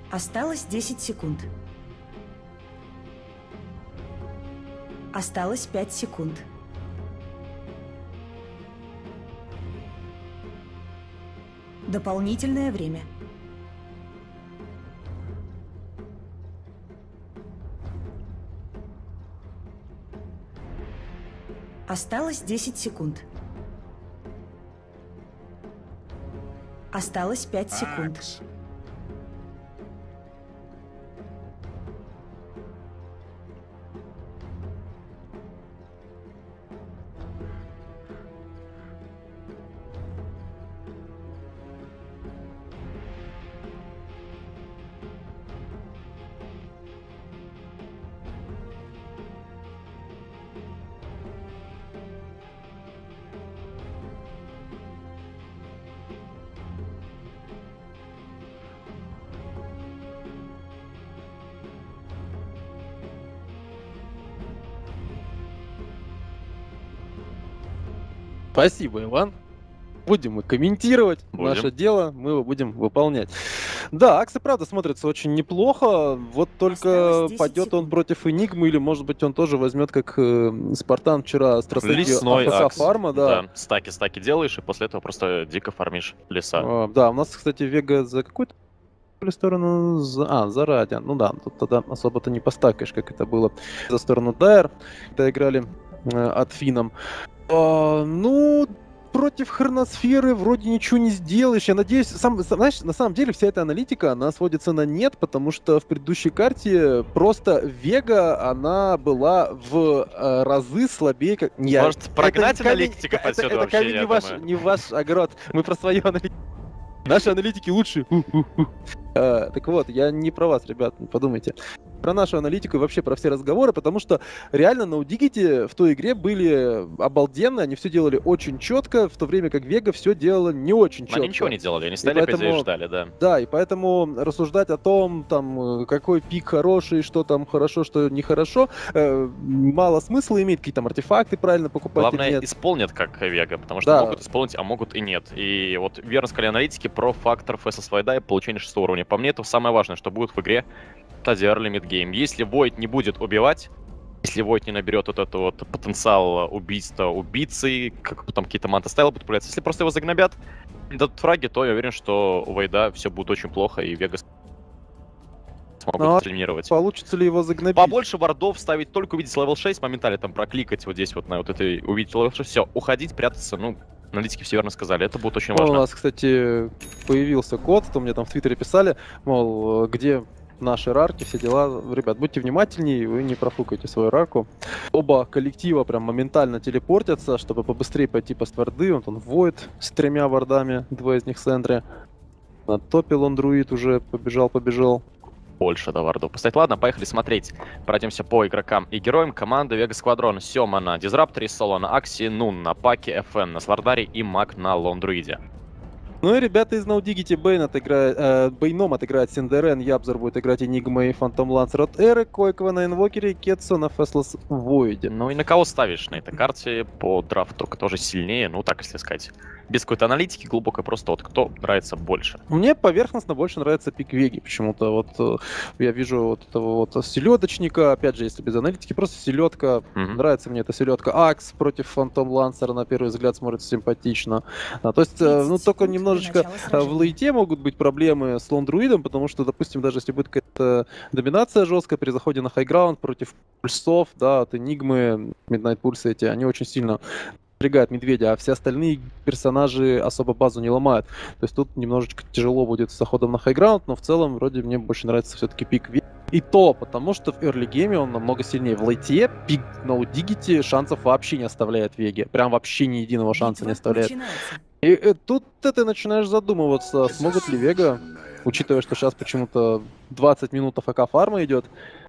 Осталось 10 секунд. Осталось 5 секунд. Дополнительное время. Осталось 10 секунд. Осталось 5 секунд. Спасибо, Иван. Будем мы комментировать наше дело, мы его будем выполнять. Да, Акс и правда смотрится очень неплохо, вот только пойдет он против Энигмы, или может быть он тоже возьмет, как Спартан вчера, стратегию АФК фарма. Да, стаки делаешь, и после этого просто дико фармишь леса. Да, у нас, кстати, Вега за какую-то сторону, за Радиан. Ну да, тут тогда особо-то не постакаешь, как это было за сторону Дайр, когда играли от Фином. Ну, против Хроносферы вроде ничего не сделаешь. Я надеюсь, знаешь, на самом деле вся эта аналитика, она сводится на нет, потому что в предыдущей карте просто Вега, она была в разы слабее, как... Может, прогнать аналитика отсюда вообще, это не ваш огород. Мы про свою аналитику. Наши аналитики лучше. Так вот, я не про вас, ребят, не подумайте. Про нашу аналитику и вообще про все разговоры, потому что реально на Удигите в той игре были обалденно, они все делали очень четко, в то время как Вега все делала не очень четко. Они ничего не делали, они стояли опять и ждали, да. Да, и поэтому рассуждать о том, там, какой пик хороший, что там хорошо, что нехорошо, мало смысла иметь, какие там артефакты правильно покупать. Главное, или нет. Исполнят как Вега, потому что могут исполнить, а могут и нет. И вот верно сказали аналитики про фактор FSS и получение 6 уровня. По мне, это самое важное, что будет в игре Тазиар Лимит Гейм. Если Void не будет убивать, если Void не наберет вот это вот потенциал убийства убийцы, как там какие-то манта-стайлы будут появляться, если просто его загнобят, не дадут фраги, то я уверен, что у Войда все будет очень плохо, и Вега смогут элиминировать. Получится ли его загнобить? Побольше вардов ставить, только увидеть левел 6, моментально там прокликать вот здесь вот на вот этой, увидеть левел 6, все, уходить, прятаться, ну, аналитики все верно сказали, это будет очень важно. У нас, кстати, появился код, то мне там в Твиттере писали, мол, где наши рарки, все дела. Ребят, будьте внимательнее, вы не профукайте свою рарку. Оба коллектива прям моментально телепортятся, чтобы побыстрее пойти по стварды. Вот он Void с 3 вардами, 2 из них с Эндри. На топе Лондруид уже побежал. Больше до вардов поставить. Ладно, поехали смотреть. Пройдемся по игрокам и героям. Команда Вега Сквадрон. Сёма на Дизрапторе, Соло на Акси, Нун на Паке, ФН на Слардаре и Мак на Лондруиде. Ну и ребята из Наудигити Бейном отыграет Синдерен, Ябзор будет играть Энигма и Фантом Лансер от Эры, Койкова на Инвокере, Кетсо на Феслос Войде. Ну и на кого ставишь на этой карте по драфту, кто же сильнее, ну так если сказать. Без какой-то аналитики глубокой, просто вот кто нравится больше. Мне поверхностно больше нравится пик Веги, почему-то вот я вижу вот этого вот селедочника, опять же, если без аналитики, просто селедка, нравится мне эта селедка. Акс против Фантом Лансера на первый взгляд смотрится симпатично. То есть, ну только немножечко в лейте могут быть проблемы с Лондруидом, потому что, допустим, даже если будет какая-то доминация жесткая при заходе на хайграунд против пульсов, да, от Энигмы, Midnight Pulse эти, они очень сильно напрягают медведя, а все остальные персонажи особо базу не ломают. То есть тут немножечко тяжело будет с заходом на хайграунд, но в целом вроде мне больше нравится все-таки пик Веги. И то, потому что в early гейме он намного сильнее. В лейте пик на Удигите шансов вообще не оставляет Веге. Прям вообще ни единого шанса не оставляет. И тут ты начинаешь задумываться, смогут ли Вега, учитывая, что сейчас почему-то 20 минут АФК фарма идет,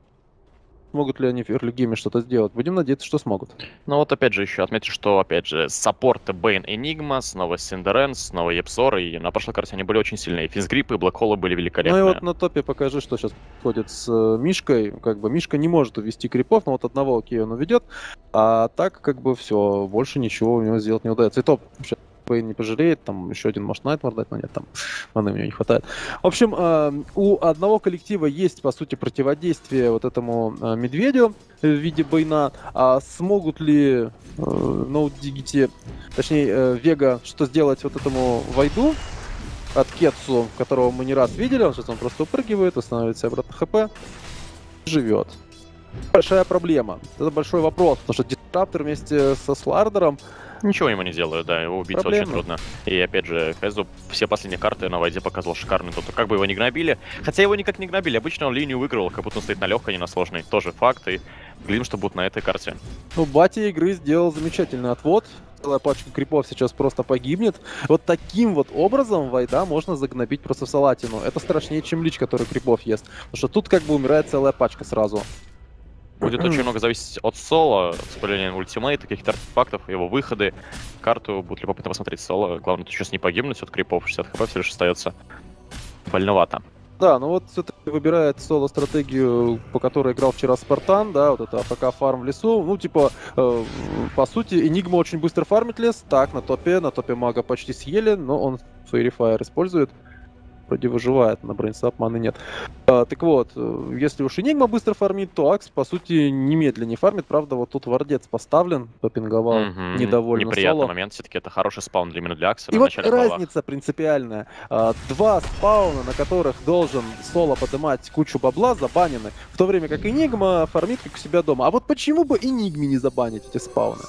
смогут ли они в early гейме что-то сделать? Будем надеяться, что смогут. Ну вот опять же еще отметьте, что опять же саппорты Бейн Энигма, снова Синдерен, снова Епсор, и на прошлой карте они были очень сильные. Физгриппы и Блэкхоллы были великолепные. Ну и вот на топе покажи, что сейчас происходит с Мишкой. Как бы Мишка не может увести крипов, но вот одного окей он уведет, а так как бы все, больше ничего у него сделать не удается. И топ Бейн не пожалеет, там еще один может Найтмар дать, но нет, там маны у него не хватает. В общем, у одного коллектива есть, по сути, противодействие вот этому медведю в виде Бейна. А смогут ли No Diggity, точнее, Вега, что сделать вот этому Вайду от Кетсу, которого мы не раз видели, он сейчас просто упрыгивает, восстанавливает себе обратно ХП, живет. Большая проблема. Это большой вопрос, потому что Дисраптор вместе со Слардером ничего ему не делают, да, его убить проблемы. очень трудно. И опять же, Хезу все последние карты на Вайде показывал шикарный тут. Как бы его не гнобили, хотя его никак не гнобили, обычно он линию выигрывал, как будто он стоит на легкой, не на сложной. Тоже факт, и глядим, что будет на этой карте. Ну, Батя игры сделал замечательный отвод. Целая пачка крипов сейчас просто погибнет. Вот таким вот образом Вайда можно загнобить просто в салатину. Это страшнее, чем Лич, который крипов ест. Потому что тут как бы умирает целая пачка сразу. Будет очень много зависеть от соло, вспыления ультимейта, каких-то артефактов, его выходы. Карту будет любопытно посмотреть соло. Главное, тут сейчас не погибнуть от крипов. 60 хп всего лишь остается. Больновато. Да, ну вот все-таки выбирает соло-стратегию, по которой играл вчера Спартан, да, вот это АФК фарм в лесу. Ну, типа, по сути, Энигма очень быстро фармит лес. Так, на топе мага почти съели, но он Fairy Fire использует. Вроде выживает, на брейнсап маны нет. Так вот, если уж Энигма быстро фармит, то Акс, по сути, немедленно фармит. Правда, вот тут вардец поставлен, попинговал, недовольно неприятный соло. момент, все-таки это хороший спаун именно для Акса. И вот разница принципиальная. Два спауна, на которых должен соло поднимать кучу бабла, забанены. В то время как Энигма фармит как у себя дома. А вот почему бы Энигме не забанить эти спауны?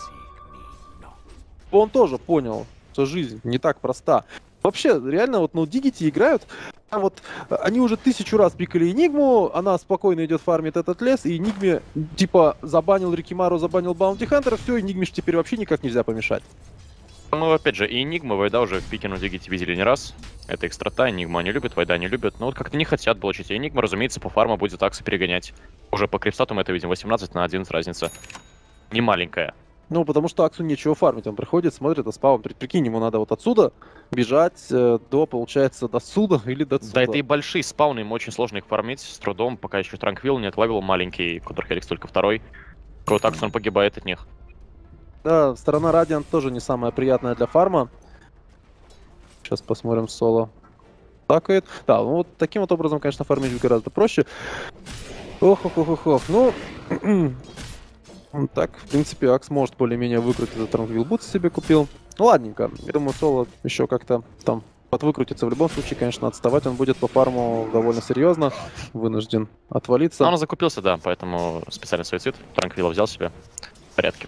Он тоже понял, что жизнь не так проста. Вообще, реально, вот No Diggity играют, а вот они уже 1000 раз пикали Энигму, она спокойно идет фармит этот лес, и Энигме, типа, забанил Рикимару, забанил Баунти Хантера, все, Энигме ж теперь вообще никак нельзя помешать. Ну, опять же, и Энигма, Вайда уже в пике No Diggity видели не раз. Это экстрота, Энигма не любит, Вайда не любит, но вот как-то не хотят блочить. И Энигма, разумеется, по фарму будет Акса перегонять. Уже по крипстату мы это видим, 18 на 11 разница. Не маленькая. Ну, потому что Аксу нечего фармить, он приходит, смотрит, а спаун, прикинь, ему надо вот отсюда бежать до, получается, до суда или до суда. Да, это и большие спауны, им очень сложно их фармить с трудом, пока еще Транквилл не отловил маленький, в которых Хеликс только второй. Вот Акс, он погибает от них. Да, сторона Радиант тоже не самая приятная для фарма. Сейчас посмотрим соло. Такает. Да, ну вот таким вот образом, конечно, фармить гораздо проще. Ох. Ну... Так, в принципе, Акс может более-менее выкрутить этот Транквилл Бутс себе купил. Ну, ладненько. Я думаю, соло еще как-то там подвыкрутится. В любом случае, конечно, отставать он будет по фарму довольно серьезно. Вынужден отвалиться. Но он закупился, да, поэтому специальный суицид. Транквилла взял себе. В порядке.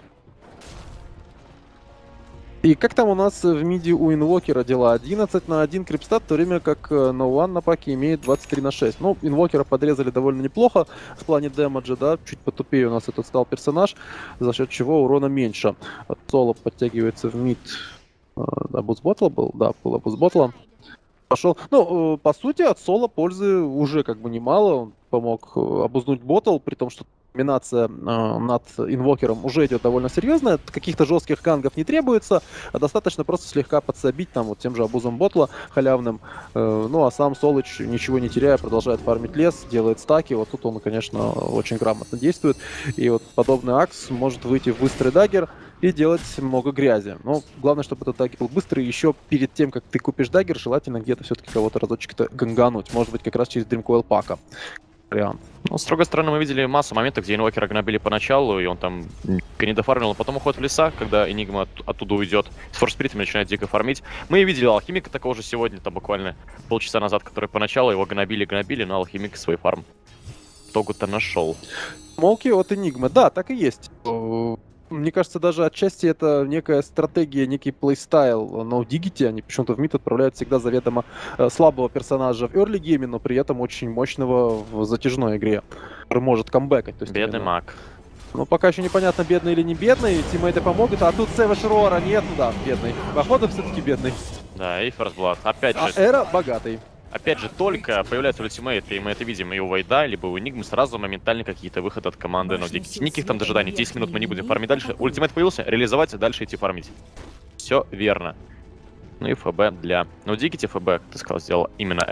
И как там у нас в миде у Инвокера дела? 11 на 1 крипстат, в то время как No One на паке имеет 23 на 6. Ну, Инвокера подрезали довольно неплохо в плане дэмэджа, да, чуть потупее у нас этот стал персонаж, за счет чего урона меньше. Соло подтягивается в мид. Абуз Ботла был? Да, был Абуз Ботла. Пошел. Ну, по сути, от соло пользы уже как бы немало. Он помог обузнуть ботл, при том, что доминация над инвокером уже идет довольно серьезная. Каких-то жестких гангов не требуется, а достаточно просто слегка подсобить там вот тем же абузом ботла халявным. Ну, а сам Солыч, ничего не теряя, продолжает фармить лес, делает стаки. Вот тут он, конечно, очень грамотно действует. И вот подобный Акс может выйти в быстрый даггер и делать много грязи. Но главное, чтобы этот даггер был быстрый. Еще перед тем, как ты купишь даггер, желательно где-то все-таки кого-то разочек-то гангануть. Может быть, как раз через Dreamcoil пака. Вариант. Ну, с другой стороны, мы видели массу моментов, где инвокера гнобили поначалу, и он там не дофармил, а потом уходит в леса, когда Энигма оттуда уйдет, с форспиритами начинает дико фармить. Мы видели Алхимика такого же сегодня, там буквально полчаса назад, который поначалу его гнобили, но Алхимик свой фарм итогу-то нашел. Молки от Энигмы, да, так и есть. Мне кажется, даже отчасти это некая стратегия, некий плейстайл No Diggity. Они почему-то в мид отправляют всегда заведомо слабого персонажа в early гейме, но при этом очень мощного в затяжной игре, который может камбэкать. То есть бедный именно... маг. Ну, пока еще непонятно, бедный или не бедный. Тиммейты помогут, а тут Savage Roar нет, да, бедный. Походу, все-таки бедный. Да, и First Blood. Опять же. Эра богатый. Опять же, только появляются ультимейты, и мы это видим и у Вайда, либо у Энигмы, сразу моментально какие-то выходы от команды No Diggity. Никаких там дожиданий, 10 минут мы не будем фармить дальше. Ультимейт появился, реализовать, дальше идти фармить. Все верно. Ну и ФБ для No Diggity, ФБ, как ты сказал, сделал именно Эра.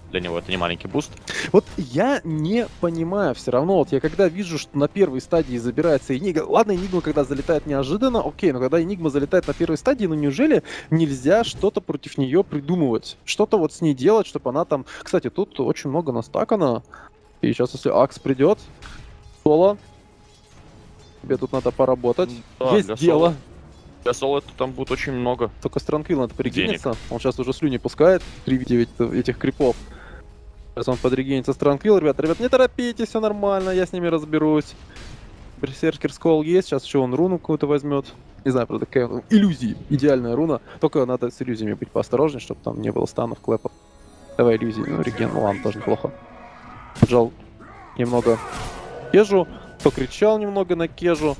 Для него это не маленький буст. Вот я не понимаю все равно, вот я когда вижу, что на первой стадии забирается Энигма, ладно, Энигма когда залетает неожиданно, окей, но когда Энигма залетает на первой стадии, ну неужели нельзя что-то против нее придумывать? Что-то вот с ней делать, чтобы она там... Кстати, тут очень много настакано, и сейчас если Акс придет, Соло, тебе тут надо поработать, Да, есть дело. Для Соло там будет очень много. Только с Транквилл надо пригинется, он сейчас уже слюни пускает при виде этих крипов. Сейчас он подрегенится с Транквилл, ребят, не торопитесь, все нормально, я с ними разберусь. Берсеркер Скол есть, сейчас еще он руну какую-то возьмет. Не знаю, правда, какая иллюзии, идеальная руна. Только надо с иллюзиями быть поосторожнее, чтобы там не было станов, клэпов. Давай иллюзии, ну реген, ну ладно, тоже неплохо. Поджал немного Кежу, покричал немного на Кежу.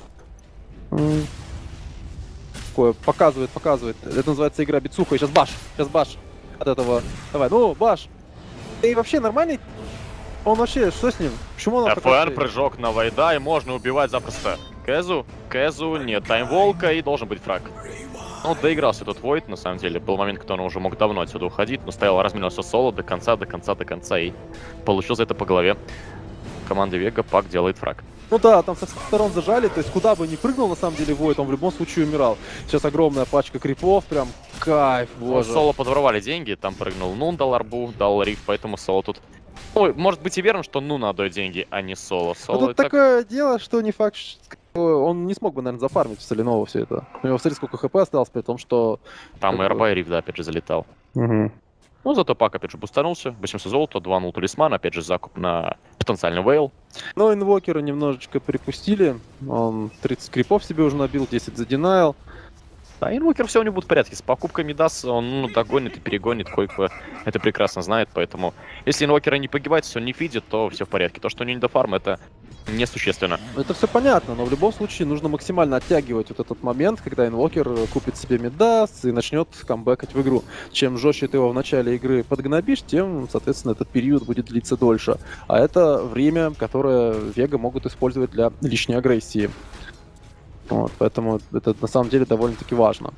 Такое, показывает. Это называется игра бицуха, и сейчас баш от этого. Давай, ну, баш. И вообще нормальный? Он вообще, что с ним? Почему он ФР, прыжок на Вайда, и можно убивать запросто Кэзу, нет, таймволка, и должен быть фраг. Ну, доигрался тут Войд, на самом деле. Был момент, когда он уже мог давно отсюда уходить, но стоял, разминался соло до конца, и получил за это по голове. Команда Вега, Пак делает фраг. Ну да, там со всех сторон зажали, то есть куда бы ни прыгнул, на самом деле, Войд, он в любом случае умирал. Сейчас огромная пачка крипов, прям кайф, боже. Соло подворовали деньги, там прыгнул Нун, дал арбу, дал риф, поэтому Соло тут... Ой, может быть и верно, что Нун отдает деньги, а не Соло. Ну тут такое дело, что не факт, что он не смог бы, наверное, зафармить в Соленово все это. У него, смотри, сколько хп осталось, при том, что... Там и РБ, и риф, да, опять же, залетал. Угу. Ну, зато Пак опять же бустанулся, 800 золота, 2 талисман, опять же закуп на потенциальный вейл. Но инвокера немножечко припустили, он 30 крипов себе уже набил, 10 задинайл. Да, инвокер все у него будет в порядке, с покупками даст, он догонит и перегонит, Койко это прекрасно знает, поэтому если инвокера не погибает, если он не фидит, то все в порядке. То, что у него не до фарма, это несущественно. Это все понятно, но в любом случае нужно максимально оттягивать вот этот момент, когда инвокер купит себе мидас и начнет камбэкать в игру. Чем жестче ты его в начале игры подгнобишь, тем, соответственно, этот период будет длиться дольше. А это время, которое Вега могут использовать для лишней агрессии. Вот, поэтому это на самом деле довольно-таки важно.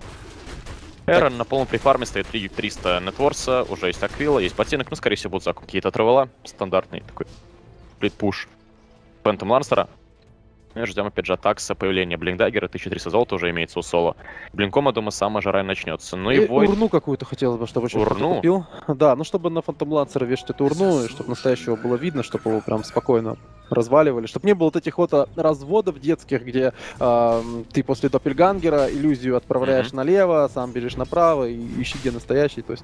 Эрон на полном префарме стоит 300 нетворса, уже есть аквила, есть ботинок, ну, скорее всего, будут закупки какие-то тревела. Стандартный такой сплит-пуш Пентом Лансера. И ждем опять же атакса, появления Блинкдаггера, 1300 золота уже имеется у Соло. Блинкома, думаю, самая жара начнется. Ну и Войд... Урну какую-то хотелось бы, чтобы человек купил. Да, ну чтобы на Фантом Лансера вешать эту урну, и чтобы настоящего было видно, чтобы его прям спокойно разваливали, чтобы не было вот этих вот разводов детских, где ты после Доппельгангера иллюзию отправляешь налево, сам бежишь направо и ищи где настоящий, то есть...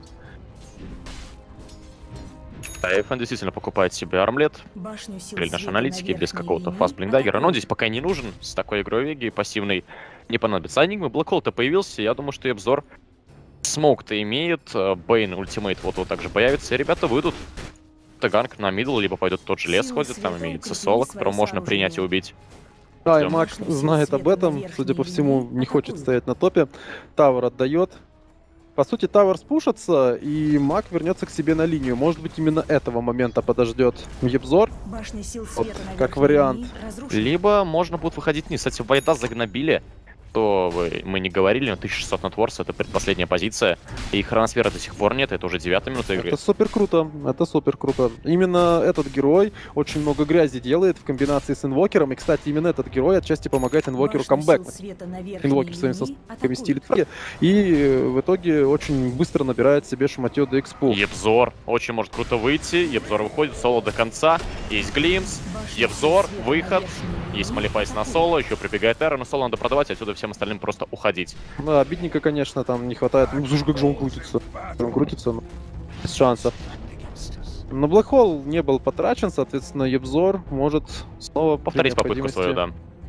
Эйфен действительно покупает себе армлет, или наши аналитики, без какого-то фаст блиндаггера, но он здесь пока не нужен, с такой игрой Веги пассивной не понадобится. А Энигма, Блэкхолл-то появился, я думаю, что и обзор смоук-то имеет, Бейн ультимейт вот также появится, и ребята выйдут. Ганг на мидл, либо пойдут тот же лес ходит, там имеется Соло, которого можно принять и убить. Да, и Мак знает об этом, судя по всему, не хочет стоять на топе. Тавер отдает. По сути, Тавер спушится, и Мак вернется к себе на линию. Может быть, именно этого момента подождет Ебзор, вот, как вариант. Либо можно будет выходить вниз. Кстати, Вайда загнобили, то мы не говорили, но 1600 на Творс, это предпоследняя позиция. И хроносфера до сих пор нет, это уже 9-я минута игры. Это супер круто, это супер круто. Именно этот герой очень много грязи делает в комбинации с инвокером. И, кстати, именно этот герой отчасти помогает инвокеру камбэкнуть. Инвокер своими составами стилит фраги. И в итоге очень быстро набирает себе шматье до экспу. Ебзор очень может круто выйти. Ебзор выходит, Соло до конца. Есть Глимс, Ебзор, выход. Есть Малифайс на Соло, еще прибегает Эра, но Соло надо продавать, отсюда всем остальным просто уходить. Да, обидника, конечно, там не хватает. Ну, слушай, как же он крутится. Он крутится, но без шансов. Но Блэкхолл не был потрачен, соответственно, Ебзор может снова повторить попытку свою, да.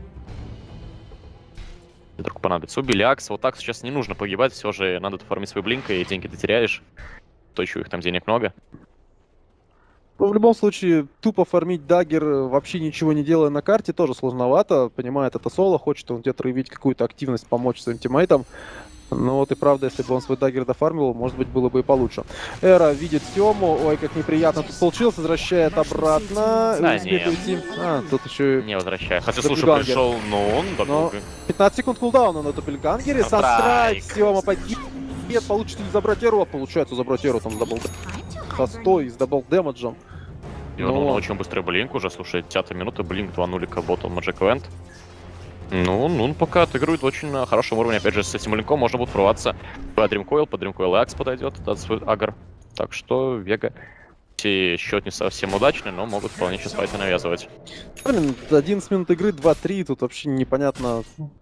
Вдруг понадобится. Убили Акс. Вот так сейчас не нужно погибать, все же надо дофармить свой блинк, и деньги ты теряешь. То еще их там денег много. Ну, в любом случае, тупо фармить даггер, вообще ничего не делая на карте, тоже сложновато. Понимает это Соло, хочет он где-то проявить какую-то активность, помочь своим тиммейтам. Но вот и правда, если бы он свой даггер дофармил, может быть, было бы и получше. Эра видит Сему, ой, как неприятно тут получилось, возвращает обратно. Да, успеет уйти. Тут еще... Не возвращает. Хотя, слушай, пришел, но он но 15 секунд кулдауна на Доппельгангере, Санстрайк, Сема погиб. Нет, получится ли забрать Эру, а получается забрать Эру, там дабл. хостой с дабл дэмэджем. И он очень быстрый блинк уже, слушай, 10-я минута, блинк 2 нулика ботл Magic Event. Ну, он пока отыгрывает очень на хорошем уровне. Опять же, с этим блинком можно будет прорваться по Dream Coil и Акс подойдет, этот свой агр. Так что Вега, счет не совсем удачный, но могут вполне сейчас файты навязывать. Блин, 11 минут игры, 2-3, тут вообще непонятно.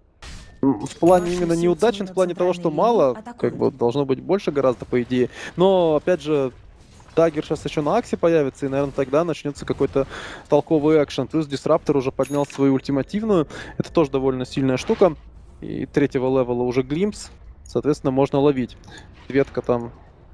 В плане именно неудачен, в плане того, что мало, как бы должно быть больше гораздо, по идее. Но, опять же, Даггер сейчас еще на Аксе появится, и, наверное, тогда начнется какой-то толковый экшен. Плюс Дисраптор уже поднял свою ультимативную. Это тоже довольно сильная штука. И 3-го левела уже Глимпс. Соответственно, можно ловить. Ветка там...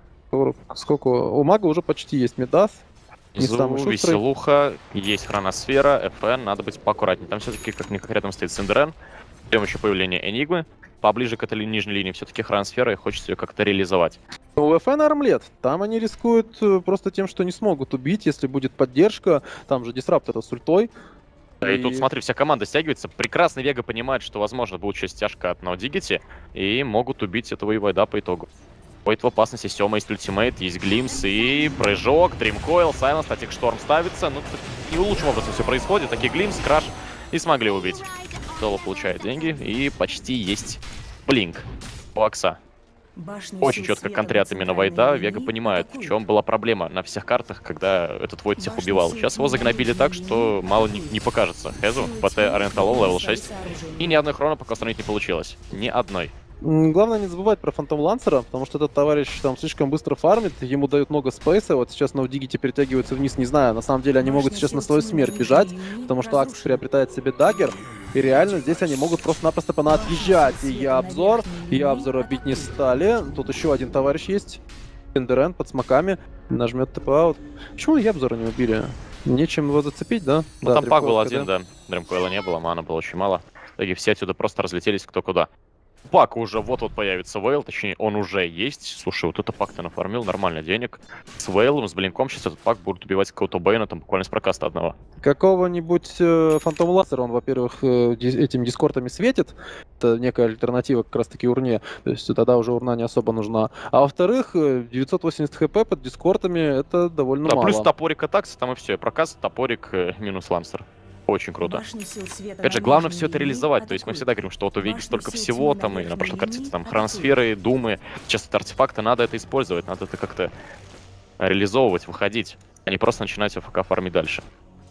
Сколько? У мага уже почти есть Мидас. Не самый шустрый. Веселуха, есть Хроносфера, FN, надо быть поаккуратнее. Там все-таки как рядом стоит Синдерен. Ждем еще появления Энигмы. Поближе к этой нижней линии все-таки Хроносфера, и хочется ее как-то реализовать. У FN армлет. Там они рискуют просто тем, что не смогут убить, если будет поддержка. Там же Дисраптор с ультой. И тут, смотри, вся команда стягивается. Прекрасно Вега понимает, что, возможно, будет сейчас стяжка от NoDigity, и могут убить этого Ивайда по итогу. Войд в опасности, Сёма есть ультимейт, есть Глимс и прыжок, Дримкоил, Сайленс, Статик Шторм ставится. Ну, не лучшим образом все происходит. Такие Глимс, Краш и смогли убить. Соло получает деньги, и почти есть блинк у Акса. Очень четко контрят именно Войда. Вега понимает, в чем была проблема на всех картах, когда этот Войд всех убивал. Сейчас его загнобили так, что мало не покажется. Хезу, ПТ, Ориенталол, левел 6. И ни одной хроно пока установить не получилось. Ни одной. Главное не забывать про Фантом Лансера, потому что этот товарищ там слишком быстро фармит, ему дают много спейса, вот сейчас на Удигите перетягиваются вниз, не знаю, на самом деле они могут сейчас на свою смерть бежать, потому что Акс приобретает себе даггер, и реально здесь они могут просто-напросто отъезжать, и я обзора бить не стали, тут еще один товарищ есть, Эндерен под смоками, нажмет ТП-аут. Почему я обзора не убили? Нечем его зацепить, да? Ну да, там пак был один, да, Дримкоила не было, мана было очень мало, и все отсюда просто разлетелись кто куда. Пак уже вот-вот появится Вейл, точнее он уже есть. Слушай, вот это пак-то нафармил, нормально денег. С Вейлом, с блинком сейчас этот пак будет убивать какого-то Бэйна, там буквально с прокаста одного. Какого-нибудь Фантом Лансера, он, во-первых, этим дискортами светит. Это некая альтернатива как раз-таки урне. То есть тогда уже урна не особо нужна. А во-вторых, 980 хп под дискортами это довольно мало. Плюс топорик атакса, там и все. Прокаст, топорик, минус Лансер. Очень круто. Опять же, главное все это реализовать. То есть мы всегда говорим, что вот у Веги столько всего, там и на прошлой карте там хроносферы, думы. Сейчас это артефакты, надо это использовать, надо это как-то реализовывать, выходить, а не просто начинать АФК фармить дальше.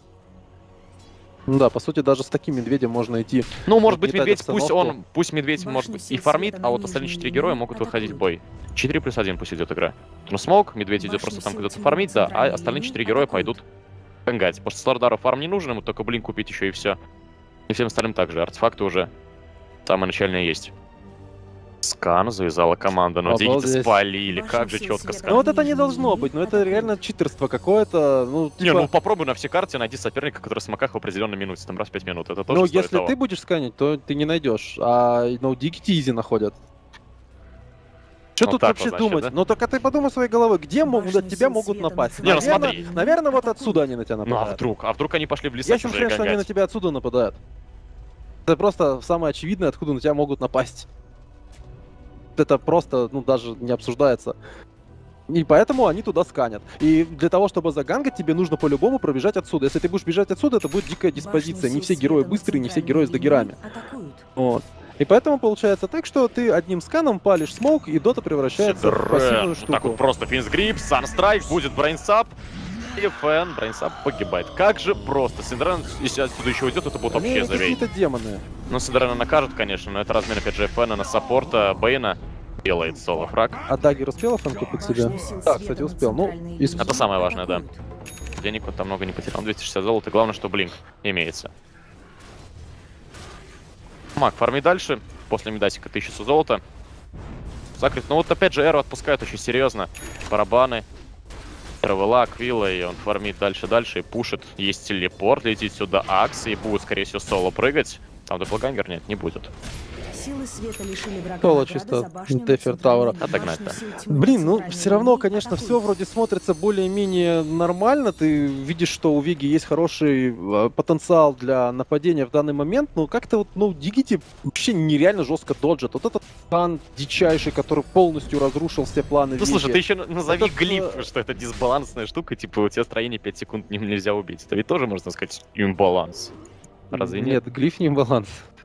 Ну да, по сути, даже с таким медведем можно идти. Ну, может быть, медведь, пусть медведь, может быть, и фармит, а вот остальные 4 героя могут выходить в бой. 4+1 пусть идет игра. Ну, смог, медведь идет просто там куда-то фармить, да, а остальные 4 героя пойдут пенгать. Потому что Слардару фарм не нужен, ему только блин купить еще и все. И всем остальным также. Артефакты уже самые начальные есть. Скан завязала команда, но деньги спалили, как же четко Скан. Ну вот это не должно быть, но это реально читерство какое-то, ну типа... Не, ну попробуй на все карте найти соперника, который в смоках в определенной минуте, там раз в 5 минут, это тоже Ну стоит если того. ты будешь сканить, то ты не найдешь, а ну Дикити изи находят. Что Ну, тут так вообще вот, значит, думать? да? Ну только ты подумай своей головой, где от тебя могут напасть? Не, ну смотри. Наверное, вот отсюда они на тебя нападают. Ну а вдруг они пошли в леса Ясен чужие хрен, что они на гангать. тебя отсюда нападают. Это просто самое очевидное, откуда на тебя могут напасть. Это просто, ну, даже не обсуждается. И поэтому они туда сканят. И для того, чтобы загангать, тебе нужно по-любому пробежать отсюда. Если ты будешь бежать отсюда, это будет дикая диспозиция. Не все герои быстрые, не все герои с даггерами. Вот. И поэтому получается так, что ты одним сканом палишь смоук, и дота превращается в пассивную штуку. Так вот просто Финс Грип, Санстрайк, будет Брейнсап. И Фэн, Брейнсап погибает. Как же просто. Синдрен, если отсюда еще уйдет, это будет вообще завей. Какие-то демоны. Ну, Синдрена накажут, конечно, но это размен опять же Фэна на саппорта Бэйна. Делает соло-фраг. А Даггер успел Фэн купить себе? Да, кстати, успел. Ну, это самое важное, да. Денег он там много не потерял. 260 золота. Главное, что блинк имеется. Маг фармит дальше. После медасика 1000 золота. Закрыт. Ну вот опять же Эру отпускают очень серьезно. Барабаны. Травела, Квилла, и он фармит дальше и пушит. Есть телепорт, летит сюда Акс, и будет, скорее всего, соло прыгать. Там доppelganger нет, не будет. Силы света лишили врага Соло награды чисто за башню над Дефер Тауэра. центральной Отогнать, башней да. сил тьмы. Блин, ну Центральной все равно, линии конечно, все атакуют. вроде смотрится более-менее нормально. Ты видишь, что у Веги есть хороший потенциал для нападения в данный момент, но как-то вот, ну, Дигити вообще нереально жестко доджит. Вот этот Хан дичайший, который полностью разрушил все планы Ну слушай, Веги. ты еще назови Этот, глиф, что это дисбалансная штука, типа у тебя строение 5 секунд нельзя убить. Это ведь тоже, можно сказать, имбаланс. Разве нет? Нет, глиф не имбаланс.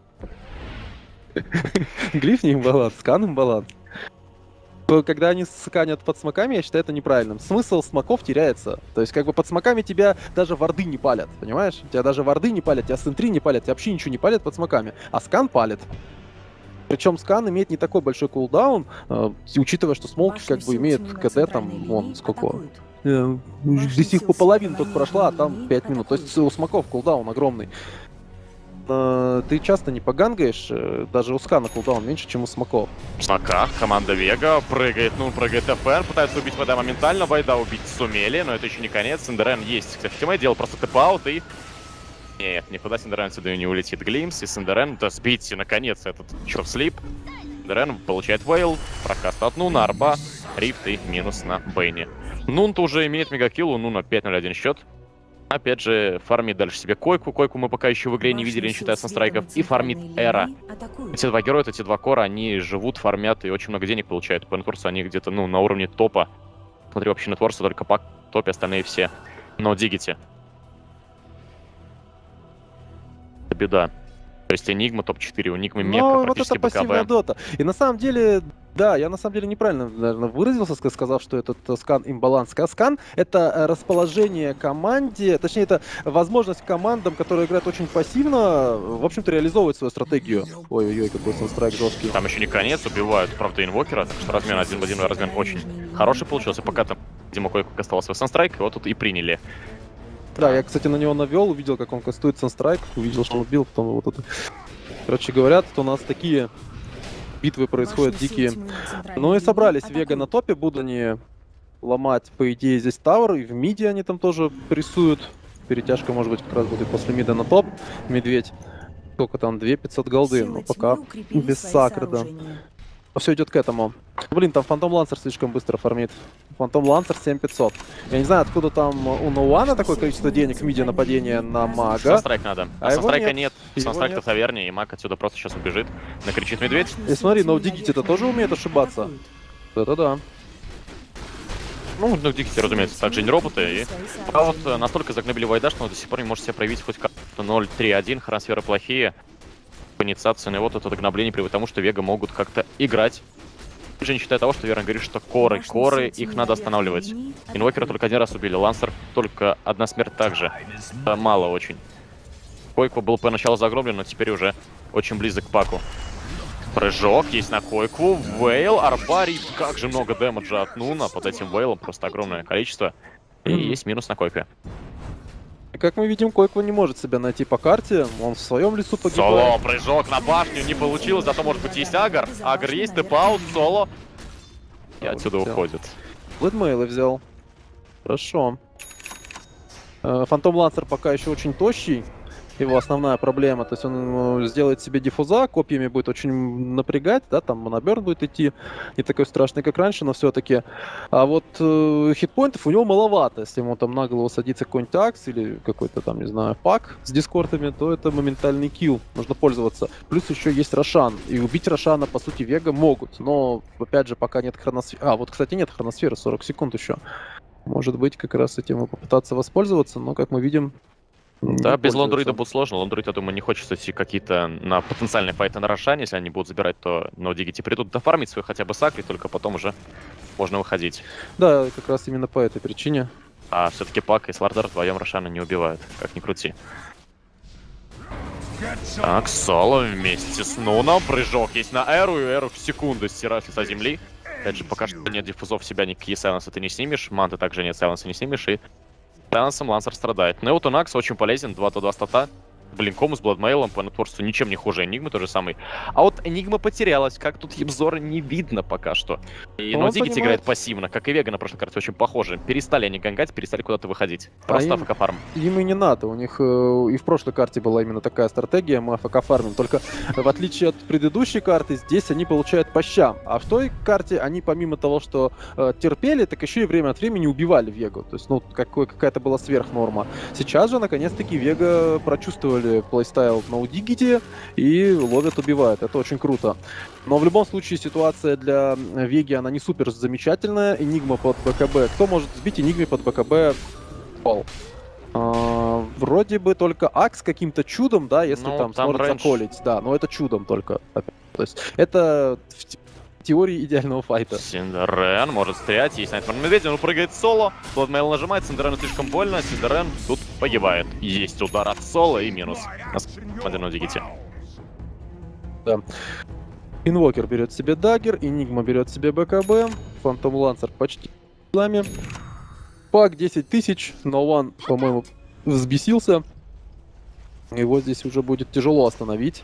Глиф не имбаланс, скан имбаланс. Когда они сканят под смоками, я считаю это неправильным. Смысл смоков теряется. То есть, как бы под смоками тебя даже варды не палят, понимаешь? Тебя даже варды не палят, тебя сентри не палят, тебя вообще ничего не палят под смоками. А скан палит. Причем скан имеет не такой большой кулдаун, учитывая, что смолки Башню как бы сил имеют тьмы на КД центральной там, линии вон, сколько? атакуют. До сих сил по половину тьмы только прошла, а там линии 5 минут. То есть у смоков кулдаун огромный. Ты часто не погангаешь, даже у скана кулдаун меньше, чем у смоков. В смоках команда Вега прыгает, прыгает ФР, пытается убить ВД моментально, Вайда убить сумели, но это еще не конец. Синдерен есть, кстати, тиммейт, делал просто тэп-аут и... Нет, никуда Синдерен сюда не улетит. Глимс и Синдерен, да сбить наконец этот чёрт слип. Синдерен получает вейл, прокаст от Нуна, арба, рифт и минус на Бэйне. Нун-то уже имеет мегакилл, у Нуна 5-0-1 счет. Опять же, фармит дальше себе койку. Койку мы пока еще в игре не видели, не считая санстрайков. И фармит Эра. Эти два героя, эти два кора, они живут, фармят и очень много денег получают. По нетворсу они где-то, на уровне топа. Смотри, вообще нетворсу только пак в топе, остальные все. Но Дигити. Это беда. То есть Энигма топ-4, у Нигмы мекка, Но вот практически это пассивная БКБ. дота. И на самом деле, да, я на самом деле неправильно, наверное, выразился, сказав, что этот скан имбаланс. Скан — это расположение команде, точнее, это возможность командам, которые играют очень пассивно, в общем-то, реализовывать свою стратегию. Ой-ой-ой, какой санстрайк жесткий. Там еще не конец, убивают, правда, инвокера, так что размен один в один, размен очень хороший получился. Пока там Дима Койко кастовал свой санстрайк, его тут и приняли. Да, я, кстати, на него навел, увидел, как он кастует санстрайк, увидел, что он убил, потом вот это. Короче, говорят, что у нас такие битвы происходят дикие. Ну и собрались Вега на топе, будут они ломать, по идее, здесь тавер, и в миде они там тоже прессуют. Перетяжка, может быть, как раз будет после мида на топ. Медведь. Сколько там? 2500 голды, но пока без сакры, да. Все идет к этому. Блин, там Фантом Лансер слишком быстро фармит. Фантом Лансер 7500. Я не знаю, откуда там у Ноуана такое количество денег в миде нападения на мага. Санстрайк надо. А санстрайка нет. Его Санстрайк-то нет. в таверне, и маг отсюда просто сейчас убежит. Накричит медведь. И смотри, Ноудигити-то тоже умеет ошибаться. Это да. Ну, Дигити, разумеется, также не роботы. И пока вот настолько загнобили Вайда, что он до сих пор не может себя проявить хоть как-то 0-3-1. Хрансферы плохие. Инициация, и вот это гнобление приводит к тому, что Вега могут как-то играть. Я же не считаю того, что Верон говорит, что коры, их надо останавливать. Инвокера только один раз убили, Лансер только одна смерть также. Это мало очень. Койку был поначалу загроблен, но теперь уже очень близок к паку. Прыжок есть на Койку, вейл, арбарий, как же много дэмэджа от Нуна под этим вейлом, просто огромное количество. И есть минус на Койке. Как мы видим, Койко не может себя найти по карте, он в своем лесу Соло, погибает. прыжок на башню, не получилось, зато может быть есть Агр. Агр есть, тэп-аут, Соло. И отсюда уходит. Блэдмейлы взял. Хорошо. Фантом Лансер пока еще очень тощий. Его основная проблема, то есть он сделает себе диффуза, копьями будет очень напрягать, да, там моноберн будет идти, не такой страшный, как раньше, но все-таки. А вот хитпоинтов у него маловато, если ему там на голову садится какой-нибудь акс или какой-то там, не знаю, пак с дискортами, то это моментальный килл, нужно пользоваться. Плюс еще есть Рошан, и убить Рошана, по сути, Вега могут, но, опять же, пока нет хроносферы. А, вот, кстати, нет хроносферы, 40 секунд еще. Может быть, как раз этим попытаться воспользоваться, но, как мы видим, да, без Лондруида будет сложно. Лондруид, я думаю, не хочет идти какие-то на потенциальные файты на Рошане. Если они будут забирать, то Дигити придут дофармить свой хотя бы сакри, только потом уже можно выходить. Да, как раз именно по этой причине. А все-таки Пак и Слардар вдвоем Рошана не убивают, как ни крути. Так, Соло вместе с Нуном. Прыжок есть на Эру, и Эру в секунду стирает с лица земли. Опять же, пока что нет диффузов себя, никакие сайленсы ты не снимешь. Манты также нет, сайленса не снимешь, и сайленсом Лансер страдает. Но и вот у Накса очень полезен, 2-2 стата. Блинком с Бладмейлом по нетворству ничем не хуже Энигмы, тоже самый. А вот Энигма потерялась, как тут Ебзора не видно пока что. И Дигити играет пассивно, как и Вега на прошлой карте, очень похоже. Перестали они гангать, перестали куда-то выходить. Просто АФК-фарм. Им и не надо, у них и в прошлой карте была именно такая стратегия, мы АФК-фармим. Только в отличие от предыдущей карты, здесь они получают по щам. А в той карте они помимо того, что терпели, так еще и время от времени убивали Вегу. То есть, ну, какая-то была сверхнорма. Сейчас же, наконец-таки, Вега прочувствовали плейстайл No Diggity и ловят, убивают. Это очень круто. Но в любом случае ситуация для Веги, она не супер замечательная. Энигма под БКБ. Кто может сбить Энигме под БКБ? Пол. Вроде бы только Акс каким-то чудом, да, если там сможет заколить. Да, но это чудом только. То есть это в теории идеального файта. Синдерен может стрелять, есть Найтмар Медведь, он прыгает соло. Бладмейл нажимает, Синдерену слишком больно, Синдерен тут погибает. Есть удар от соло и минус. На Дигити. Да. Инвокер берет себе даггер, Энигма берет себе БКБ, Фантом Лансер почти с нами. Пак 10 тысяч, No One, по-моему, взбесился. Его здесь уже будет тяжело остановить.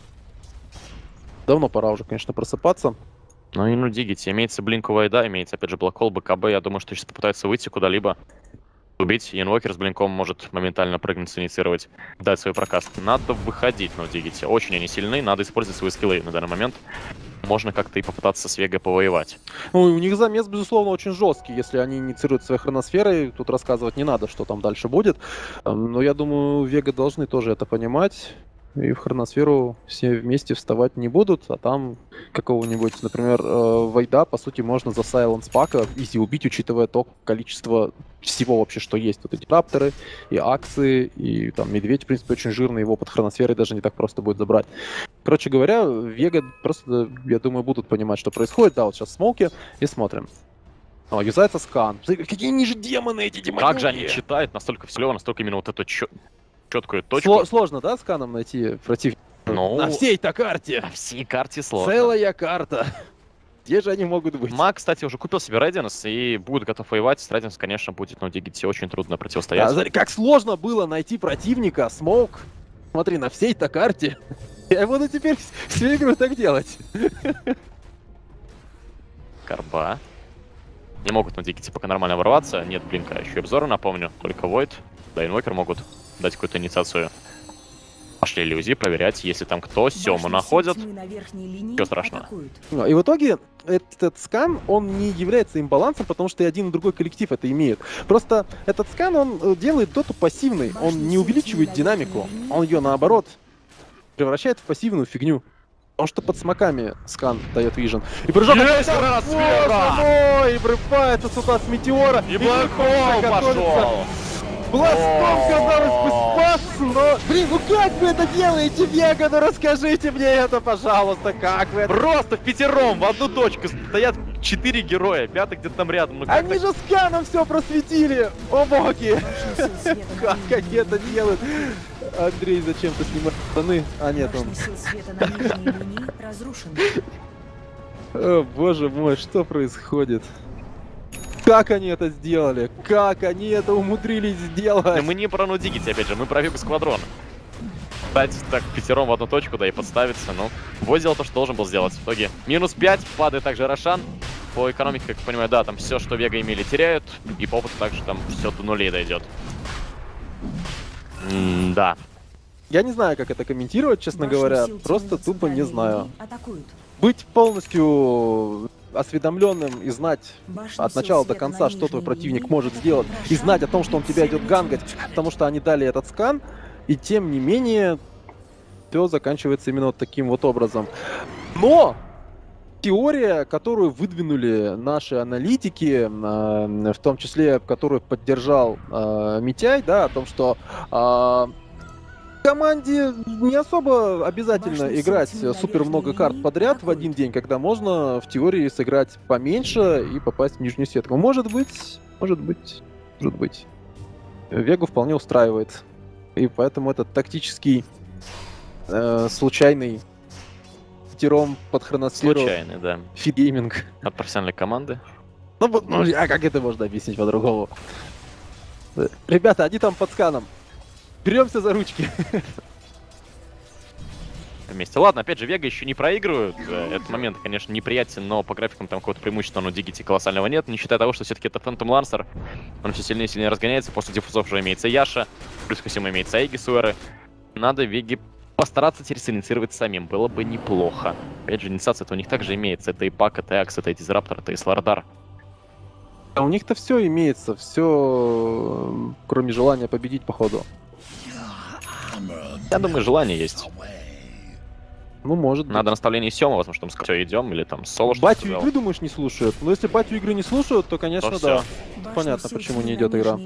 Давно пора уже, конечно, просыпаться. Ну и Дигити. Имеется Блинк у Вайда, имеется опять же Блэкхолл, БКБ. Я думаю, что сейчас попытаются выйти куда-либо. Убить. Инвокер с Блинком может моментально прыгнуть, инициировать, дать свой прокаст. Надо выходить на Дигити. Очень они сильны, надо использовать свои скиллы на данный момент. Можно как-то и попытаться с Вегой повоевать. Ну, у них замес, безусловно, очень жесткий. Если они инициируют своей хроносферой, тут рассказывать не надо, что там дальше будет. Но я думаю, Вега должны тоже это понимать. И в хроносферу все вместе вставать не будут, а там какого-нибудь, например, Вайда, по сути, можно за Сайленс Пака изи убить, учитывая то количество всего вообще, что есть. Тут эти рапторы, и аксы, и там медведь, в принципе, очень жирный, его под хроносферой даже не так просто будет забрать. Короче говоря, Вега просто, я думаю, будут понимать, что происходит. Да, вот сейчас смоуки, и смотрим. О, юзается скан. Какие они же демоны, эти демоны! Как же они читают настолько все, настолько именно вот эту четкую точку. Сложно, да, сканом найти противника? Ну, на всей-то карте. На всей карте сложно. Целая карта. Где же они могут быть? Маг, кстати, уже купил себе Рейденс и будет готов воевать. С Рейденс, конечно, будет, но Дигити очень трудно противостоять. А, смотри, как сложно было найти противника, Смоук. Смотри, на всей-то карте. Я буду теперь всю игру так делать. Карба. Не могут на Дигити пока нормально ворваться. Нет Блинка, еще и обзора, напомню. Только Void, да, Инвокер могут дать какую-то инициацию. Пошли иллюзии проверять, если там кто, Сему находят. Ничего страшного. И в итоге этот скан, он не является имбалансом, потому что и один, и другой коллектив это имеет. Просто этот скан, он делает доту пассивный, он не увеличивает динамику, он ее наоборот превращает в пассивную фигню. Потому что под смоками скан дает вижен. И прыжок... Есть и врывается сюда с метеора. И Блэкхолл пошел! Бластом, казалось бы, спас, но... Блин, ну как вы это делаете, Вега? Ну расскажите мне это, пожалуйста, как вы это... Просто впятером в одну точку стоят 4 героя, 5-й где-то там рядом. Ну, они же сканом все просветили! О боги! Как они это делают? Андрей зачем-то снимает штаны. А нет, он... О боже мой, что происходит? Как они это сделали? Как они это умудрились сделать? Но мы не про Дигити, опять же, мы про Вегу Сквадрон. Кстати, так пятером в одну точку, да и подставиться, ну. Вой сделал то, что должен был сделать. В итоге минус 5, падает также Рошан. По экономике, как я понимаю, да, там все, что Вега имели, теряют. И по опыту также там все до нулей дойдет. Да. Я не знаю, как это комментировать, честно говоря. Просто тупо не знаю. Быть полностью осведомленным и знать от начала до конца, что твой противник может сделать, и знать о том, что он тебя идет гангать, потому что они дали этот скан, и тем не менее все заканчивается именно вот таким вот образом. Но теория, которую выдвинули наши аналитики, в том числе, которую поддержал Митяй, да, о том, что команде не особо обязательно играть супер много карт подряд в один день, когда можно в теории сыграть поменьше и попасть в нижнюю сетку. Может быть. Вегу вполне устраивает. И поэтому этот тактический, случайный тиром под хроносферу. Случайный, да. Фидгейминг. От профессиональной команды. Ну, а как это можно объяснить по-другому? Ребята, они там под сканом. Беремся за ручки. вместе. Ладно, опять же, Вега еще не проигрывают. Этот момент, конечно, неприятен, но по графикам там какого-то преимущества у Дигити колоссального нет, не считая того, что все-таки это Phantom Lancer. Он все сильнее и сильнее разгоняется, после диффузов уже имеется Яша, плюс ко всему имеется Aegis у Эры. Надо Веге постараться теперь синициировать самим, было бы неплохо. Опять же, инициация это у них также имеется, это и Пак, это Акс, это и Дизраптор, это и Слардар. А у них-то все имеется, все, кроме желания победить, походу. Я думаю, желание есть. Ну, может быть. Надо наставление Сёма, возможно, там все, идем, или там соло что-то Батю сказал. игры, думаешь, не слушают? Но если батю игры не слушают, то, конечно, То да. всё. Понятно, почему не идет игра.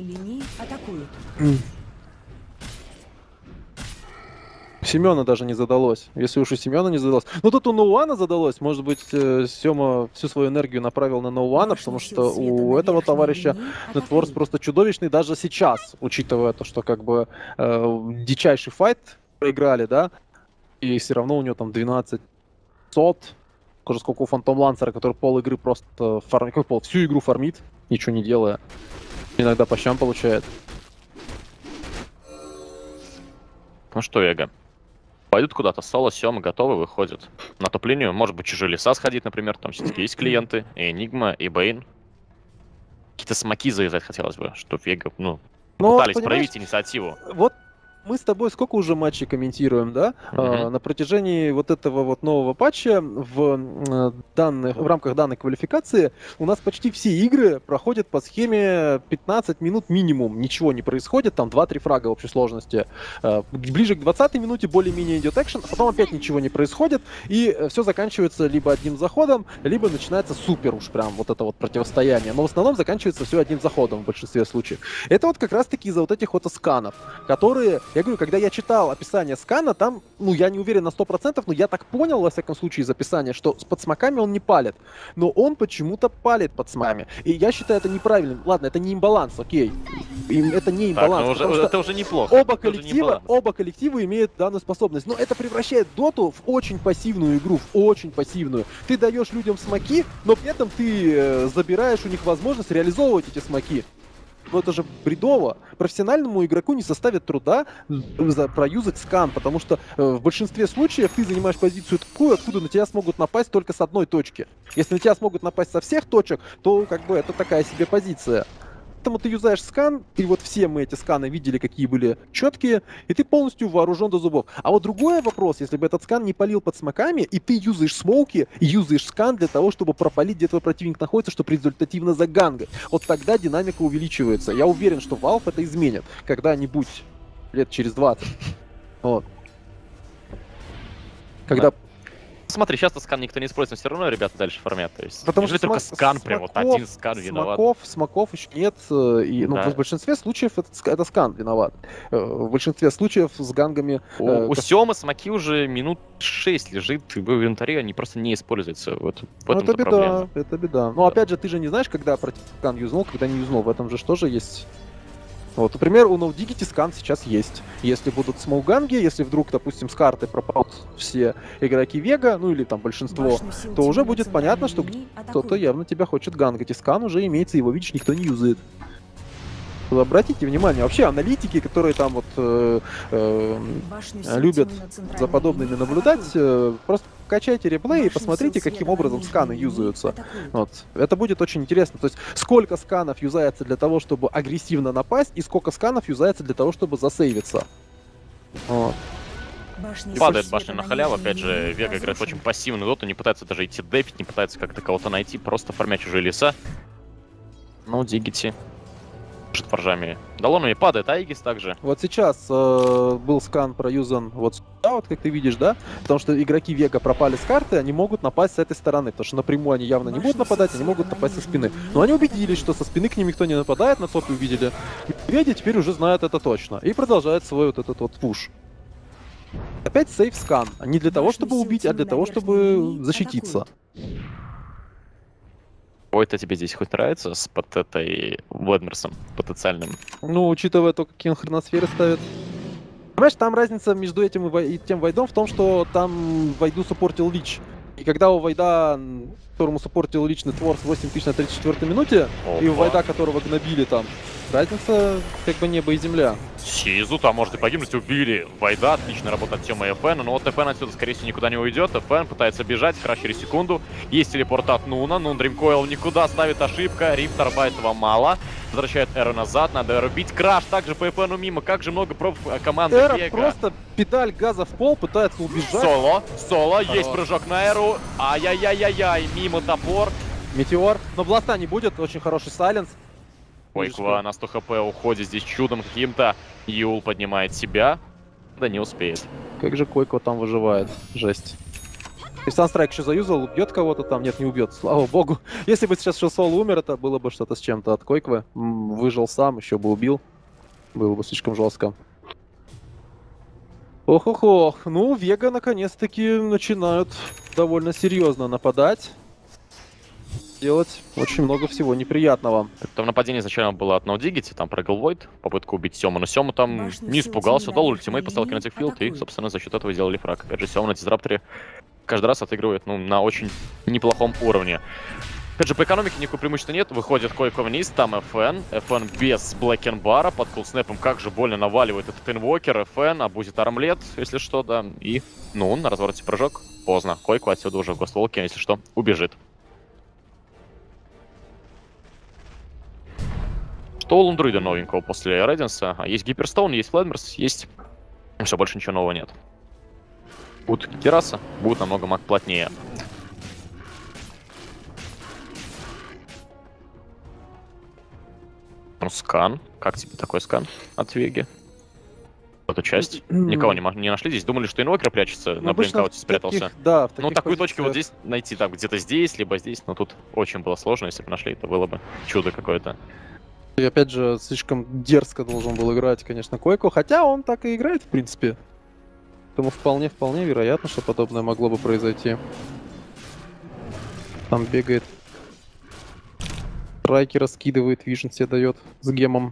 Семена даже не задалось. Если уж у Семена не задалось. Ну тут у Ноуана задалось. Может быть, Сема всю свою энергию направил на Ноуана, потому что у этого товарища нетворс просто чудовищный даже сейчас, учитывая то, что как бы дичайший файт проиграли, да, и все равно у него там 12 сот, сколько у Фантом Лансера, который пол игры просто фармит, всю игру фармит, ничего не делая. Иногда по щам получает. Ну что, Вега? Пойдут куда-то, соло, Сёма готовы, выходят на топ-линию. Может быть, чужие леса сходить, например. Там все-таки есть клиенты. И Энигма, и Бэйн. Какие-то смоки завязать хотелось бы, чтобы Вега, ну, пытались проявить инициативу. Вот мы с тобой сколько уже матчей комментируем, да? На протяжении вот этого вот нового патча в рамках данной квалификации у нас почти все игры проходят по схеме 15 минут минимум. Ничего не происходит, там 2-3 фрага в общей сложности. Ближе к 20-й минуте более-менее идет экшен, а потом опять ничего не происходит, и все заканчивается либо одним заходом, либо начинается супер уж прям вот это вот противостояние. Но в основном заканчивается все одним заходом в большинстве случаев. Это вот как раз-таки из-за вот этих вот сканов, которые... Я говорю, когда я читал описание скана, там, ну, я не уверен на 100%, но я так понял, во всяком случае, из описания, что под смоками он не палит. Но он почему-то палит под смоками. И я считаю это неправильным. Ладно, это не имбаланс, окей. Это не имбаланс. Так, это уже неплохо. Оба коллектива имеют данную способность. Но это превращает доту в очень пассивную игру, в очень пассивную. Ты даешь людям смоки, но при этом ты забираешь у них возможность реализовывать эти смоки. Ну это же бредово. Профессиональному игроку не составит труда проюзать скан, потому что в большинстве случаев ты занимаешь позицию такую, откуда на тебя смогут напасть только с одной точки. Если на тебя смогут напасть со всех точек, то как бы это такая себе позиция. Поэтому ты юзаешь скан, и вот все мы эти сканы видели, какие были четкие, и ты полностью вооружен до зубов. А вот другой вопрос, если бы этот скан не палил под смоками, и ты юзаешь смоуки, и юзаешь скан для того, чтобы пропалить, где твой противник находится, чтобы результативно загангать. Вот тогда динамика увеличивается. Я уверен, что Valve это изменит когда-нибудь, лет через 20. Вот. Когда... Смотри, сейчас скан никто не использует, но все равно ребята дальше фармят. То есть, потому что только скан, прям вот один скан виноват. Смоков еще нет, и ну, в большинстве случаев это скан виноват. В большинстве случаев с гангами... У Сёмы смоки уже минут 6 лежит в инвентаре, они просто не используются. Вот в этом это беда, проблема. это беда. Но опять же, ты же не знаешь, когда скан юзнул, когда не юзнул. В этом же тоже есть... Вот, например, у NoDigity скан сейчас есть. Если будут смоуганги, если вдруг, допустим, с карты пропадут все игроки Вега, ну или там большинство, то уже будет понятно, что кто-то явно тебя хочет гангать. И скан уже имеется, его, видишь, никто не юзает. Обратите внимание, вообще аналитики, которые там вот любят за подобными наблюдать, просто качайте реплей и посмотрите, каким образом сканы юзаются. Вот. Это будет очень интересно. То есть, сколько сканов юзается для того, чтобы агрессивно напасть, и сколько сканов юзается для того, чтобы засейвиться. Вот. Падает башня на халяву, опять же, Вега играет очень пассивную доту, не пытается даже идти дефить, не пытается как-то кого-то найти, просто фармять чужие леса. Ну, Дигити. Форжами. Далонами падает Aegis также. Вот сейчас был скан проюзан вот сюда, вот как ты видишь, да? Потому что игроки Вега пропали с карты, они могут напасть с этой стороны, потому что напрямую они явно не будут нападать, они могут напасть со спины. Но они убедились, что со спины к ним никто не нападает, на топе увидели. Медведи теперь уже знают это точно. И продолжают свой вот этот вот пуш. Опять сейф скан. Не для того, чтобы убить, а для того, чтобы защититься. Ой-то тебе здесь хоть нравится с под этой Владмерсом потенциальным? Ну, учитывая то, какие он хроносферы ставит. Понимаешь, там разница между этим и тем Вайдом в том, что там Вайду саппортил Лич. И когда у Вайда, которому саппортил личный Творс 8000 на 34-й минуте, и у Вайда, которого гнобили там Разница как бы небо и земля. Сизу там может и погибнуть, убили Вайда, отличная работа от Тёмы и FN, но вот FN отсюда, скорее всего, никуда не уйдет. FN пытается бежать, краш через секунду. Есть телепорт от Нуна, Нун Дримкоил никуда, ставит ошибка, Рифтер этого мало. Возвращает Эру назад, надо Эру бить. Краш также по FN мимо, как же много проб команды Эра Вега. просто педаль газа в пол, пытается убежать. Соло, есть прыжок на Эру. Ай-яй-яй-яй-яй, мимо топор. Метеор, но бласта не будет, очень хороший сайленс. Койква на 100 хп уходит здесь чудом каким-то. Юл поднимает себя. Да не успеет. Как же Койква там выживает. Жесть. И Санстрайк еще заюзал, убьет кого-то там. Нет, не убьет, слава богу. Если бы сейчас Шелсол умер, это было бы что-то с чем-то от Койквы. Выжил сам, еще бы убил. Было бы слишком жестко. Ох-ох-ох. Ну, Вега наконец-таки начинают довольно серьезно нападать. Делать очень много всего неприятного. Там нападение изначально было от NoDigity, там прыгал Войд, попытка убить Сему, но Сему там не испугался, дал ультимейт, поставил кинетик филд и, собственно, за счет этого сделали фраг. Опять же, Сема на Дизрапторе каждый раз отыгрывает, ну, на очень неплохом уровне. Опять же, по экономике никакого преимущества нет, выходит Койко вниз, там FN без Блэкенбара, под кулснэпом как же больно наваливает этот инвокер, FN, обузит армлет, если что, да, и, ну, на развороте прыжок, поздно, Койко отсюда уже в Гостволке, если что, убежит. Что у Лундруида новенького после Рединса? Есть Гиперстоун, есть Флэдмерс, есть... Все, больше ничего нового нет. Будут терраса, будет намного маг плотнее. Ну, скан. Как тебе такой скан от Веги? Эту часть. Никого не нашли здесь. Думали, что инвокер прячется, на блинкауте спрятался. Да, ну, такую точку вот здесь найти, так, где-то здесь, либо здесь. Но тут очень было сложно, если бы нашли, это было бы чудо какое-то. И опять же, слишком дерзко должен был играть, конечно, Койко, хотя он так и играет, в принципе. Поэтому вполне вероятно, что подобное могло бы произойти. Там бегает. Страйки раскидывает, вижен себе дает с гемом.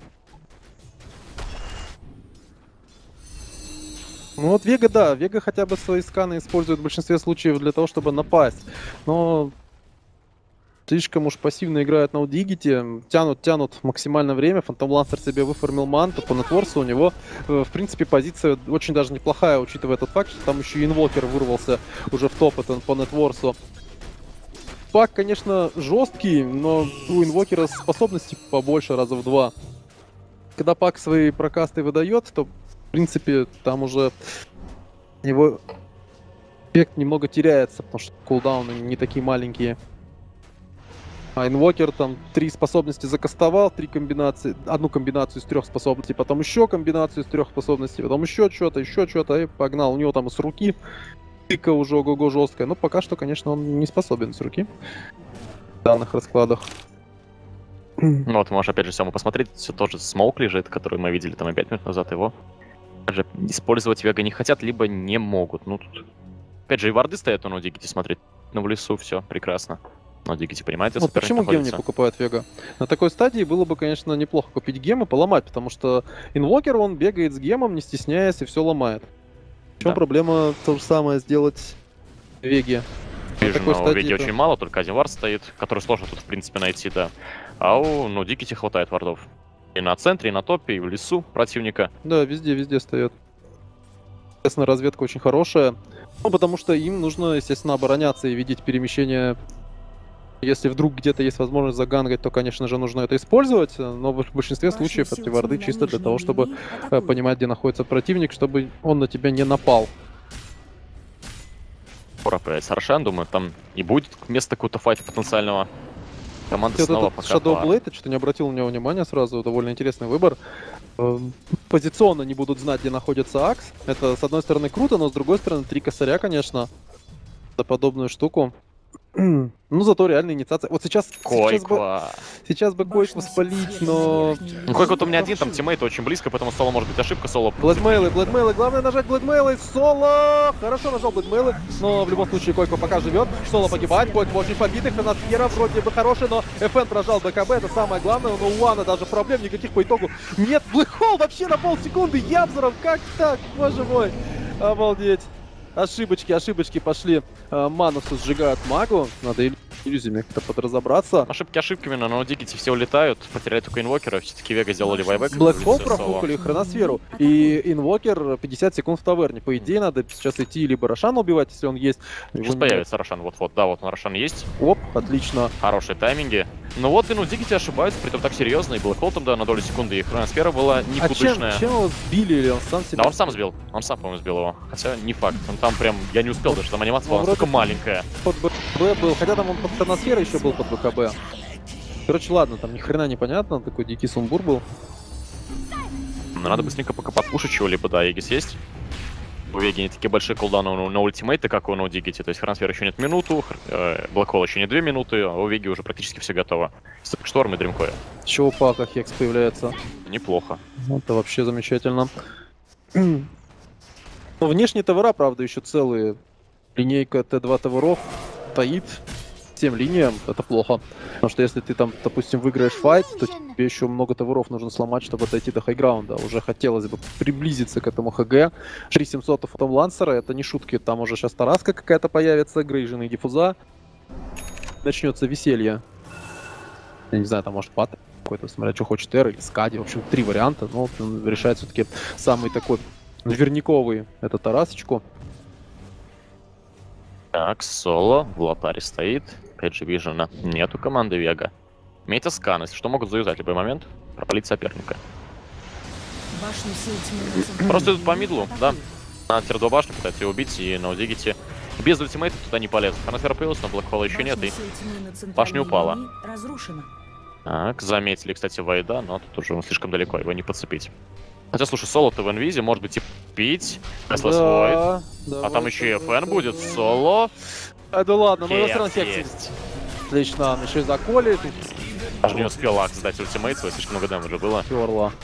Ну вот Вега, да, Вега хотя бы свои сканы использует в большинстве случаев для того, чтобы напасть. Но... слишком уж пассивно играют на NoDigity, тянут максимально время. Фантом Лансер себе выформил манту по нетворсу. У него, в принципе, позиция очень даже неплохая, учитывая тот факт, что там еще и инвокер вырвался уже в топ по нетворсу. Пак, конечно, жесткий, но у инвокера способностей побольше, раза в 2. Когда Пак свои прокасты выдает, то, в принципе, там уже его эффект немного теряется, потому что кулдауны не такие маленькие. А инвокер там 3 способности закастовал, 3 комбинации, одну комбинацию из 3 способностей, потом еще комбинацию из 3 способностей, потом еще что-то, и погнал. У него там и с руки тыка уже ого-го жесткая, но пока что, конечно, он не способен с руки в данных раскладах. Ну вот, можешь опять же Сему посмотреть, все тоже смоук лежит, который мы видели там и 5 минут назад, его же использовать Вега не хотят, либо не могут. Ну тут, опять же, и варды стоят на NoDigity смотреть, но в лесу все прекрасно. NoDigity, понимаете, вот почему гем не покупает Вега? На такой стадии было бы, конечно, неплохо купить гем и поломать, потому что инвокер, он бегает с гемом, не стесняясь, и все ломает. В чем проблема то же самое сделать Веге? Вижу, но у Веги очень мало, только один вард стоит, который сложно тут, в принципе, найти, да. А у NoDigity хватает вардов. И на центре, и на топе, и в лесу противника. Да, везде стоят. Естественно, разведка очень хорошая. Ну, потому что им нужно, естественно, обороняться и видеть перемещение. Если вдруг где-то есть возможность загангать, то, конечно же, нужно это использовать. Но в большинстве случаев эти варды чисто для того, чтобы понимать, где находится противник, чтобы он на тебя не напал. Пора проверять Саршан, думаю, там и будет место какого-то файта потенциального. Команда снова пока... Shadow Blade, я что-то не обратил на него внимания сразу, довольно интересный выбор. Позиционно не будут знать, где находится Акс. Это, с одной стороны, круто, но с другой стороны, 3 косаря, конечно, за подобную штуку. Ну, зато реальная инициация. Вот сейчас бы Койква спалить, но... Ну, Койква-то у меня один, там тиммейт очень близко, поэтому соло может быть ошибка, соло... Бладмейлы, главное нажать Бладмейлы, соло! Хорошо нажал Бладмейлы, но в любом случае Койква пока живет, соло погибает, Койква очень побитый, Фенасфера вроде бы хороший, но FN прожал БКБ, это самое главное, но у Уана даже проблем никаких по итогу нет. Блэкхол вообще на полсекунды, Ябзоров, как так, боже мой, обалдеть. ошибочки пошли. Манусу сжигают магу. Надо иллюзиями как-то подразобраться. Ошибки ошибками, но на Дигити все улетают. Потеряли только инвокера. Все-таки Вега сделали вайбэк. Блэк Хоул профукали хроносферу. И инвокер 50 секунд в таверне. По идее, надо сейчас идти либо Рошана убивать, если он есть. Сейчас появится Рошан. Вот-вот, да, вот он, Рошан есть. Оп, отлично. Хорошие тайминги. Ну вот, и ну Дигити ошибаются, притом так серьезно. И Блэк Хоул там, да, на долю секунды. И хроносфера была никудышная. А чем его сбили или он сам себя? Да, он сам сбил. Он сам, по-моему, сбил его. Хотя не факт. Он там прям... Я не успел даже. Там анимация была настолько маленькая. Под БКБ был. Хотя там он под хроносферой еще был под БКБ. Короче, ладно, там ни хрена непонятно. Такой дикий сумбур был. Но надо быстренько пока подпушить чего-либо. Да, Егис есть. У Веги не такие большие кулдауны на ультимейты, как у Дигити. То есть хроносфера еще нет минуту, Блэк Хоул еще не 2 минуты, а у Веги уже практически все готово. Шторм и Дримкоя. Еще у Пака Хекс появляется. Неплохо. Это вообще замечательно. Но внешние тавера, правда, еще целые. Линейка Т2 таверов стоит. 7 линиям, это плохо. Потому что если ты там, допустим, выиграешь файт, то тебе еще много таверов нужно сломать, чтобы дойти до хайграунда. Уже хотелось бы приблизиться к этому ХГ. 3700 у Фотом Лансера, это не шутки. Там уже сейчас Тараска какая-то появится, Грейжен и Диффуза. Начнется веселье. Я не знаю, там может пат какой-то, смотря, что хочет Эр или Скади. В общем, 3 варианта. Но он решает все-таки самый такой верниковый. Это Тарасочку. Так, Соло в лотаре стоит. Опять же, Вижена нету команды Вега. Метаскан, если что, могут заюзать в любой момент. Пропалить соперника. Просто идут по мидлу, да. На тир-2 башню пытаются его убить, и на Дигити без ультимейта туда не полезут. Хроносфера появилась, но Блэк Холла еще нет, и башня упала. Так, заметили, кстати, Вайда, но тут уже он слишком далеко, его не подцепить. Хотя, слушай, Соло-то в инвизе, может быть, и пить. Да, а там еще и ФН будет, Соло. Да ладно, но все равно есть. Отлично, он еще и заколит. Даже не успел Акс сдать ультимейт, свой слишком много дэмэджа было. Перла.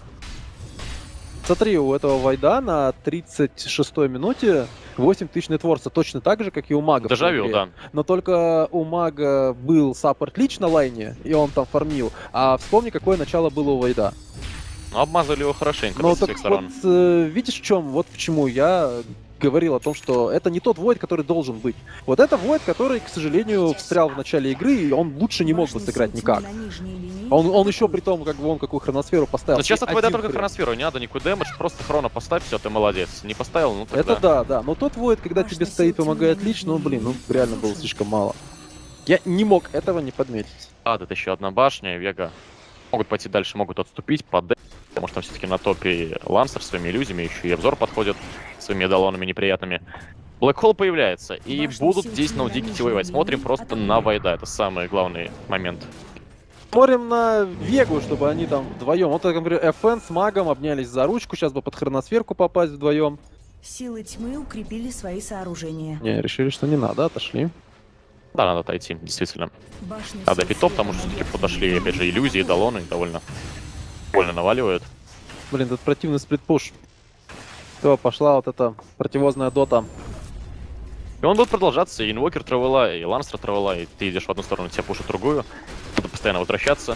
Смотри, у этого Вайда на 36-й минуте 8000 нетворса, точно так же, как и у Мага. Дежавю, да. Но только у Мага был саппорт лич на лайне, и он там фармил. А вспомни, какое начало было у Вайда. Ну, обмазали его хорошенько Но с всех сторон. Вот, видишь, в чем? Вот почему я говорил о том, что это не тот Void, который должен быть. Вот это Void, который, к сожалению, встрял в начале игры, и он лучше не мог бы сыграть никак. Он еще при том, как бы он какую хроносферу поставил. Но сейчас от Void только хроносферу, не надо никакой дэмэдж, просто хрона поставь, все, ты молодец. Не поставил, ну тогда... Это да. Но тот Void, когда тебе стоит, помогает лич, ну блин, ну реально было слишком мало. Я не мог этого не подметить. Это еще одна башня, и Вега могут пойти дальше, могут отступить под Д, потому что все-таки на топе Лансер своими иллюзиями, еще и обзор подходит своими эдалонами неприятными. Блэк Холл появляется, и будут здесь на Дигити воевать. Смотрим просто на Вайда, это самый главный момент. Смотрим на Вегу, чтобы они там вдвоем. Вот, например, ФН с Магом обнялись за ручку, сейчас бы под хроносферку попасть вдвоем. Силы тьмы укрепили свои сооружения. Не, решили, что не надо, отошли. Да, надо отойти, действительно. Надо питоп, потому что все-таки подошли, опять же, иллюзии, долоны довольно больно наваливают. Блин, тут противный сплитпуш. Все, пошла вот эта противозная дота. И он будет продолжаться, и инвокер травела, и ланстер травела, и ты идешь в одну сторону, тебя пушит другую. Надо постоянно возвращаться.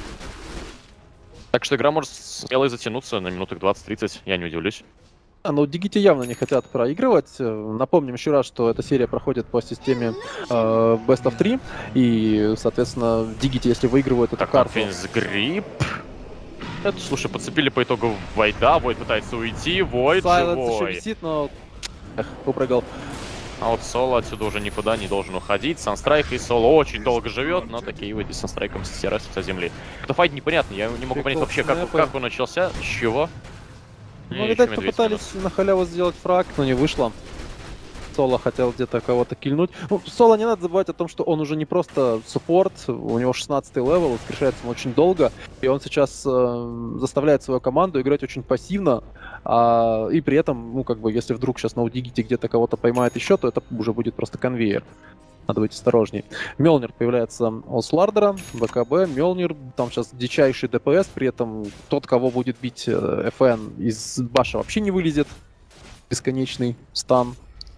Так что игра может смело и затянуться на минуток 20-30, я не удивлюсь. Ну, Дигити явно не хотят проигрывать. Напомним еще раз, что эта серия проходит по системе Best of 3. И, соответственно, Дигити, если выигрывают эту карту... Грип. Это, слушай, подцепили по итогу Вайда. Войд пытается уйти. Войд Сайленс еще живой. висит, но... упрыгал. А вот Соло отсюда уже никуда не должен уходить. Санстрайк и Соло очень долго живет, но такие вот с Санстрайком стираются со земли. Это файт непонятный. Я не могу понять вообще, как он начался, с чего. Ну, видать, попытались на халяву сделать фраг, но не вышло. Соло хотел где-то кого-то кильнуть. Ну, Соло не надо забывать о том, что он уже не просто суппорт, у него 16-й левел, воскрешается он очень долго, и он сейчас заставляет свою команду играть очень пассивно, и при этом, ну, как бы, если вдруг сейчас на Дигити где-то кого-то поймает еще, то это уже будет просто конвейер. Надо быть осторожней. Мёльнир появляется у Слардера, БКБ, Мёльнир, там сейчас дичайший ДПС, при этом тот, кого будет бить ФН из баша, вообще не вылезет. Бесконечный стан.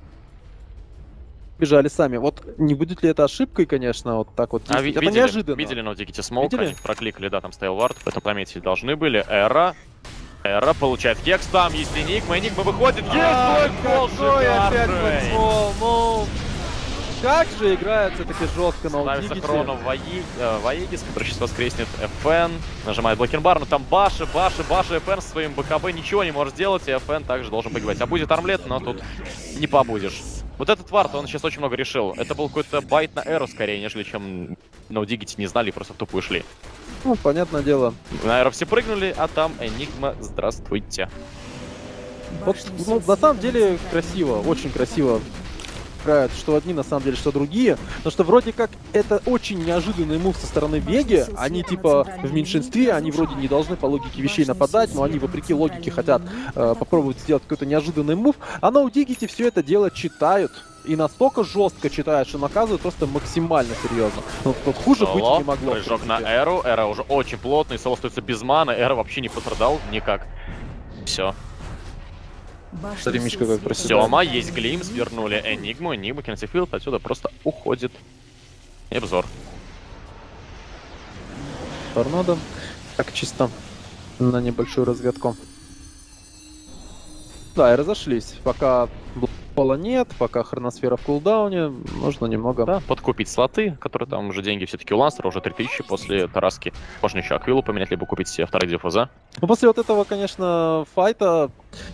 Бежали сами. Вот не будет ли это ошибкой, конечно, вот так вот. Это неожиданно. Видели на Дигити смоук, они прокликали, да, там стоял вард, поэтому пометить должны были. Эра. Эра получает хекс, там есть Энигма выходит, есть блэкхол, ну, как же играет все-таки жестко на ставится хроно Ваегис, который сейчас воскреснет ФН, нажимает блокинбар, но там Баша, ФН со своим БКБ ничего не может сделать, и ФН также должен погибать. А будет армлет, но тут не побудешь. Вот этот вард, он сейчас очень много решил. Это был какой-то байт на Эру скорее, нежели чем на Дигити не знали и просто в тупо ушли. Ну, понятное дело. На Эру все прыгнули, а там Энигма, здравствуйте. Вот, ну, на самом деле красиво, очень красиво играют, что одни на самом деле, что другие. Потому что вроде как это очень неожиданный мув со стороны Веги. Они типа в меньшинстве, они вроде не должны по логике вещей нападать, но они вопреки логике хотят попробовать сделать какой-то неожиданный мув. А на Удигити все это дело читают. И настолько жестко читают, что наказывают просто максимально серьезно. Ну, тут хуже быть не могло. Прыжок на Эру. Эра уже очень плотный, Соло остается без маны. Эра вообще не пострадал никак. Все. Ремичка как проседает. Сёма, есть Глимс, вернули Энигму. Энигма, Кенсифилд отсюда просто уходит. И обзор. Торнадо. Так, чисто на небольшую разведку. Да, и разошлись. Пока пола нет, пока хроносфера в кулдауне, нужно немного... Да, подкупить слоты, которые там уже деньги все-таки у Лансера, уже 3000 после Тараски. Можно еще Аквилу поменять, либо купить себе вторых диффуза. Ну, после вот этого, конечно, файта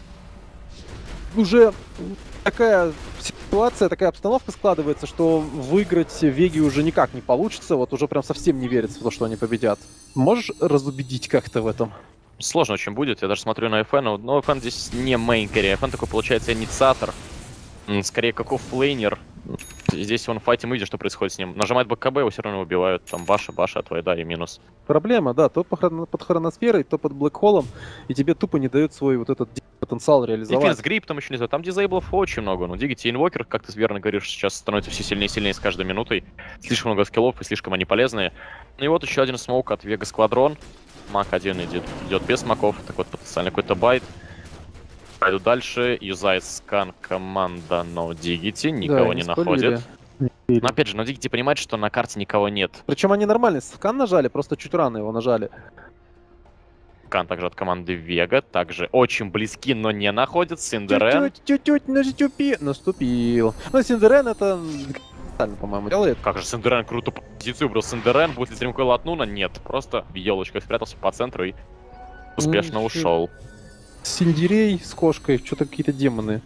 уже такая ситуация, такая обстановка складывается, что выиграть Веги уже никак не получится. Вот уже прям совсем не верится в то, что они победят. Можешь разубедить как-то в этом? Сложно очень будет. Я даже смотрю на FN, но FN здесь не мейн-керри. FN такой, получается, инициатор. Скорее, как оффлейнер. Здесь он в файте, мы видим, что происходит с ним. Нажимает БКБ, его все равно убивают. Там Баша от Вайда и минус. Проблема, да, то под хроносферой, то под блэкхолом, и тебе тупо не дают свой вот этот потенциал реализовать. Дефенс грип там еще не знаю, там дизейблов очень много. Ну, Дигити инвокер, как ты верно говоришь, сейчас становится все сильнее и сильнее с каждой минутой. Слишком много скиллов и слишком они полезные. Ну и вот еще один смоук от Вега Сквадрон. Мак один идет без смоков, так вот потенциально какой-то байт. Пойду дальше, юзает скан команда No Diggity, никого не находит. Но опять же, No Diggity понимает, что на карте никого нет. Причем они нормальный скан нажали, просто чуть рано его нажали. Скан также от команды Вега, также очень близки, но не находит. Синдерен. Наступил. Ну, Синдерен это... по-моему, делает. Как же Синдерен круто позицию выбрал. Синдерен будет ли стримкойл от Нуна? Нет, просто в елочках спрятался по центру и успешно ушел. Синдерей с кошкой, что-то какие-то демоны.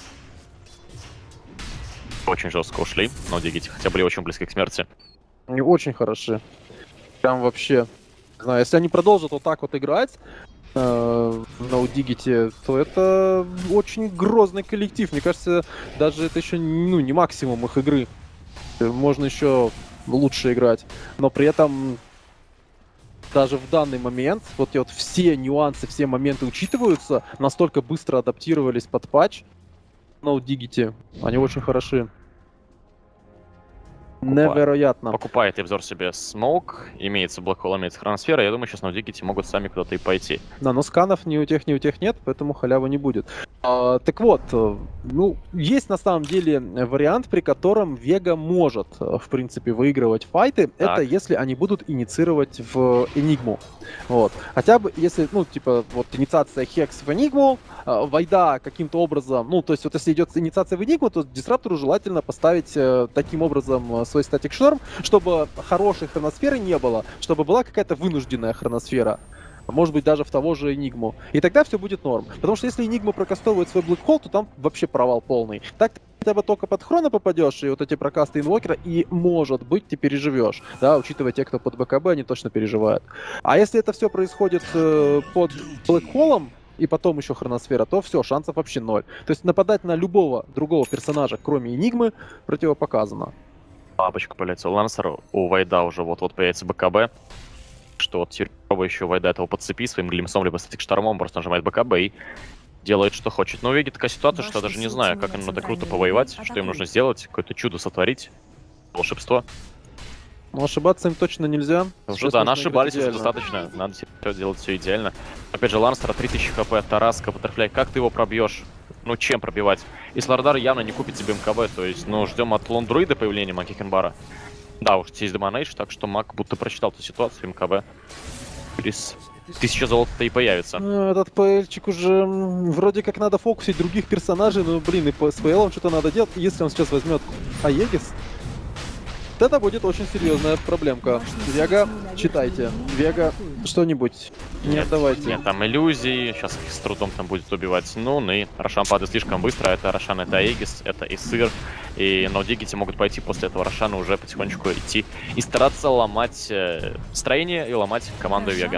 Очень жестко ушли, но Дигити хотя были очень близки к смерти. Они очень хороши. Прям вообще. Не знаю, если они продолжат вот так вот играть на Дигити, то это очень грозный коллектив. Мне кажется, даже это еще не максимум их игры. Можно еще лучше играть. Но при этом даже в данный момент вот все нюансы, все моменты учитываются, настолько быстро адаптировались под патч на Дигити. Они очень хороши. Невероятно. Покупает обзор себе смоук, имеется блэкхолл, имеется хроносфера. Я думаю, сейчас на Дигити могут сами куда-то и пойти. Да, но сканов ни у тех нет, поэтому халявы не будет. Так вот, ну, есть на самом деле вариант, при котором Вега может, в принципе, выигрывать файты. Так. Это если они будут инициировать в Энигму. Вот. Хотя бы, если, ну, типа, вот инициация Хекс в Энигму, Вайда каким-то образом, ну, то есть вот если идет инициация в Энигму, то Дисраптору желательно поставить таким образом свой статик шторм, чтобы хорошей хроносферы не было, чтобы была какая-то вынужденная хроносфера. Может быть, даже в того же Энигму. И тогда все будет норм. Потому что если Энигма прокастовывает свой блэкхолл, то там вообще провал полный. Так ты хотя бы только под хрона попадешь, и вот эти прокасты инвокера, и, может быть, ты переживешь. Да, учитывая те, кто под БКБ, они точно переживают. А если это все происходит под блэкхоллом, и потом еще хроносфера, то все, шансов вообще ноль. То есть нападать на любого другого персонажа, кроме Энигмы, противопоказано. Бабочка появляется у Лансера, у Вайда уже вот-вот появится БКБ. Что вот теперь еще Вайда этого подцепи своим глимсом, либо статик штормом, просто нажимает БКБ и делает, что хочет. Но у Веги такая ситуация, что я даже не знаю, как им надо круто повоевать, что им нужно сделать, какое-то чудо сотворить, волшебство. Но ошибаться им точно нельзя. Уже да, ошибались уже достаточно, надо делать все идеально. Опять же, Ланстера 3000 хп, Тараска, Баттерфляй, как ты его пробьешь? Ну, чем пробивать? Если Лардар явно не купит себе МКБ, то есть, ну, ждем от Лондруида появления Маки Хенбара. Да, уж есть демонейдж, так что Мак будто прочитал эту ситуацию, МКБ. Крис. 1000 золота-то и появится. Этот ПЛчик уже вроде как надо фокусить других персонажей, но, блин, и с ПЛом что-то надо делать. Если он сейчас возьмет Аегис, это будет очень серьезная проблемка. Вега, читайте. Вега, что-нибудь. Нет, давайте. Нет, там иллюзии, сейчас их с трудом там будет убивать. Ну, и Рошан падает слишком быстро. Это Рошан, это Аегис, это и Сыр. И Ноудигити могут пойти после этого Рошана уже потихонечку идти и стараться ломать строение и ломать команду Вега.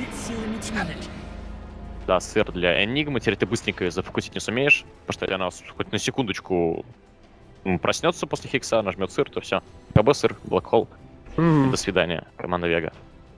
Да, Сыр для Энигмы. Теперь ты быстренько зафокусить не сумеешь, потому что она хоть на секундочку проснется после Хикса, нажмет Сыр, то все. КБ Сыр, Блэкхолл. До свидания, команда Вега.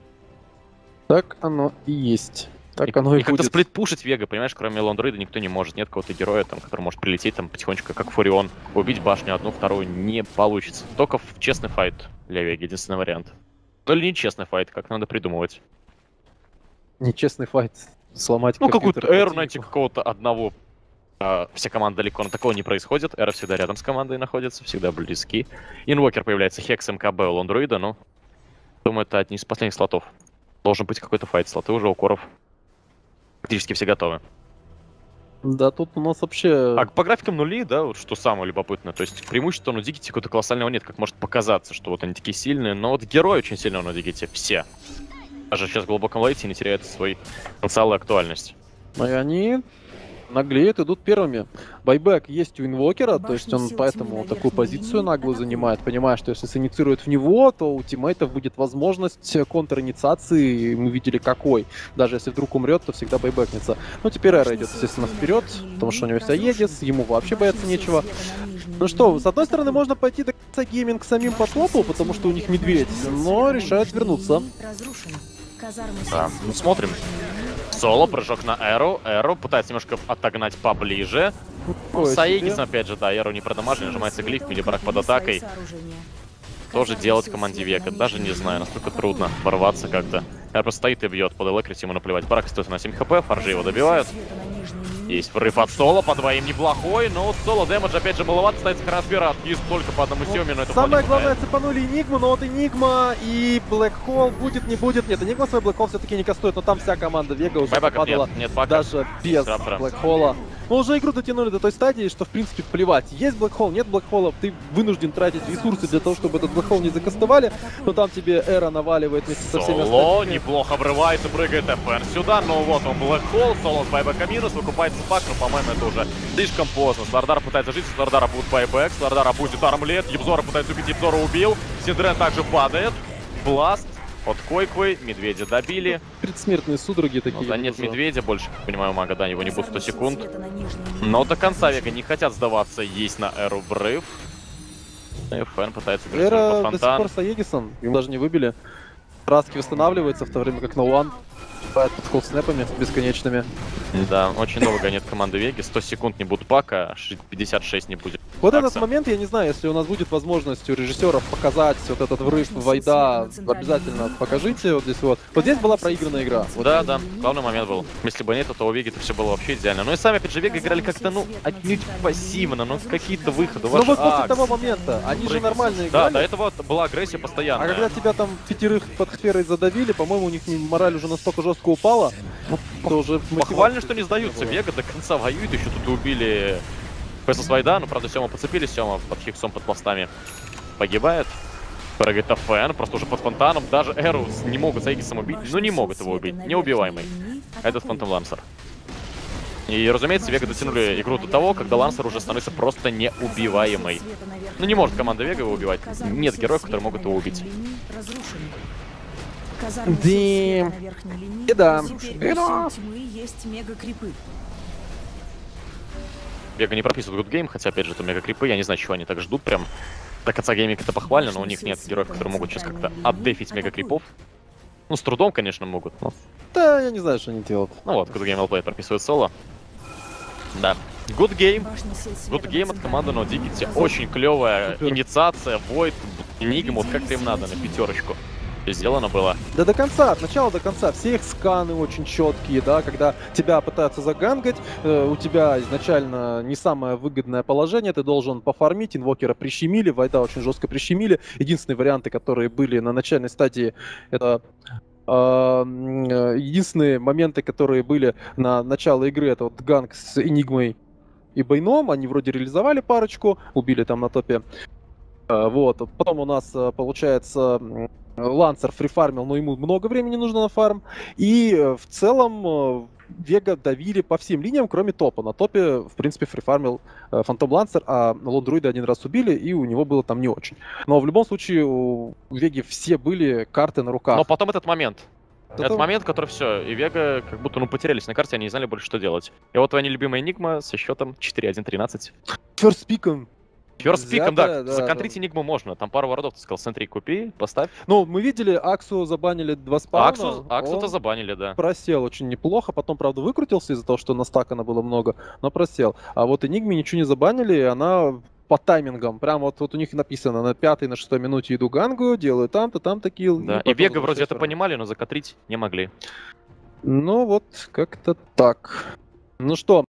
Так оно и есть. Так оно и как-то будет. сплитпушить Вега, понимаешь, кроме Лондроида никто не может. Нет какого-то героя, там, который может прилететь там потихонечку, как Фурион. Убить башню одну, вторую не получится. Только в честный файт для Веги, единственный вариант. Ну или нечестный файт, как надо придумывать. Нечестный файт. Сломать Ну какую-то компьютер эру найти какого-то одного. Вся команда далеко, но такого не происходит. Эра всегда рядом с командой находится, всегда близки. Инвокер появляется, Хекс, МКБ у Лондроида, но думаю, это одни из последних слотов. Должен быть какой-то файт, слоты уже у Коров практически все готовы. Да, тут у нас вообще... А по графикам нули, да, вот что самое любопытное. То есть преимущества у Дигити какого-то колоссального нет, как может показаться, что вот они такие сильные. Но вот герои очень сильные у Дигити, все. Даже сейчас в глубоком лейте не теряют свой потенциал и актуальность. И они наглеют, идут первыми. Байбек есть у инвокера, то есть он поэтому такую позицию наглую занимает, понимая, что если синицирует в него, то у тиммейтов будет возможность контр-инициации, мы видели какой. Даже если вдруг умрет, то всегда байбекнется. Ну, теперь Эра идет, естественно, вперед, потому что у него есть Аегис, ему вообще бояться нечего. Ну что, с одной стороны, можно пойти до конца гейминг самим по топу, потому что у них медведь, но решают вернуться. Да, ну смотрим. Соло, прыжок на Эру. Эру пытается немножко отогнать поближе. С Аегисом, опять же, да, Эру не продамажили, нажимается глиф, милибрак под атакой. Тоже делать команде Вега, даже не знаю, насколько трудно ворваться как-то. Эра просто стоит и бьет, под электрить ему наплевать. Барак стоит на 7 хп, фаржи его добивают. Есть врыв от Соло, по двоим неплохой, но Соло дэмэдж опять же маловато, ставится Хараспират. Есть только по одному Сиоме, но это самое главное, цепанули Энигму, но вот Энигма и Блэкхолл будет, не будет. Нет, Энигма свой Блэкхолл все-таки не кастует, но там вся команда Вега уже падала, нет, даже без Блэкхолла. Но уже игру дотянули до той стадии, что в принципе плевать. Есть Блэкхолл, нет Блэкхоллов, ты вынужден тратить ресурсы для того, чтобы этот Блэкхолл не закастовали, но там тебе Эра наваливает вместе со всеми остальными. Соло неплохо врывается, прыгает ФН сюда, но вот он Блэкхолл, Соло с байбека минус, выкупается пак, но по-моему это уже слишком поздно. Слардар пытается жить, Слардара будет байбек, Слардара будет армлет, Ебзора пытается убить, Ебзора убил, Синдрен также падает, Бласт. От Койквы, медведя добили. Предсмертные судороги такие. Ну, да нет медведя больше, как понимаю, мага, да, его не будет 100 секунд. Но до конца Вега не хотят сдаваться, есть на Эру врыв. ФН пытается играть Эра под до сих фонтан. пор с Аегисом, ему даже не выбили. Краски восстанавливается, в то время как No1 под холд-снэпами бесконечными. Да, очень долго нет команды Веги, 100 секунд не будет пака, 56 не будет. Вот этот момент, я не знаю, если у нас будет возможность у режиссеров показать вот этот врыв Вайда, обязательно покажите вот здесь вот. Вот здесь была проигранная игра. Вот. Да, да, главный момент был. Если бы нет, то у Веги это все было вообще идеально. Ну и сами, опять же, Вега играли как-то, ну, отнюдь пассивно, ну, какие-то выходы. Ну вот после того момента, они же нормально играли. Да, до этого была агрессия постоянно. А когда тебя там 5 под сферой задавили, по-моему, у них мораль уже настолько жестко упала, что уже... Похвально, что не сдаются. Вега до конца воюет, еще тут убили ПСС Вайда, но, правда, Сема подцепили, Сема под Хиксом, под пластами погибает. Прыгает ФН, просто уже под фонтаном. Даже Эру не могут с Аегисом убить, но не могут его убить. Неубиваемый. Этот Фантом Лансер. И, разумеется, Вега дотянули игру до того, когда Лансер уже становится просто неубиваемый. Ну, не может команда Вега его убивать. Нет героев, которые могут его убить. Да. Вега не прописывают Good Game, хотя, опять же, это мега-крипы. Я не знаю, чего они так ждут прям. До конца гейминга это похвально, но у них нет героев, которые могут сейчас как-то отдефить мега-крипов. Ну, с трудом, конечно, могут, но... Да, я не знаю, что они делают. Ну вот, Good Game LP прописывает соло. Да. Good Game. Good Game от команды No Digity. Очень клевая инициация, Void, Enigma, вот как-то им надо, на пятерочку. Сделано было. Да до конца, от начала до конца. Все их сканы очень четкие, да, когда тебя пытаются загангать, у тебя изначально не самое выгодное положение, ты должен пофармить, инвокера прищемили, Вайда очень жестко прищемили. Единственные варианты, которые были на начальной стадии, это Единственные моменты, которые были на начало игры, это вот ганг с Энигмой и Байном, они вроде реализовали парочку, убили там на топе. Вот. Потом у нас, получается, Лансер фрифармил, но ему много времени нужно на фарм. И в целом Вега давили по всем линиям, кроме топа. На топе, в принципе, фрифармил Фантом Лансер, а Лондруида один раз убили, и у него было там не очень. Но в любом случае у Веги все были карты на руках. Но потом этот момент. Этот момент, который все, и Вега как будто потерялись на карте, они не знали больше, что делать. И вот твоя нелюбимая Энигма со счетом 4-1-13. Ферстпиком. Ферстпиком, да. Законтрить Энигму можно. Там пару воротов, ты сказал, центри купи, поставь. Ну, мы видели, Аксу забанили 2 спауна. Аксу-то забанили, да. Просел очень неплохо. Потом, правда, выкрутился из-за того, что настакана было много, но просел. А вот Энигме ничего не забанили, и она по таймингам. Прям вот у них написано, на 5-й, на 6-й минуте иду гангу, делаю там-то килл. Да, и Вега вроде это понимали, но закатрить не могли. Ну вот, как-то так. Ну что,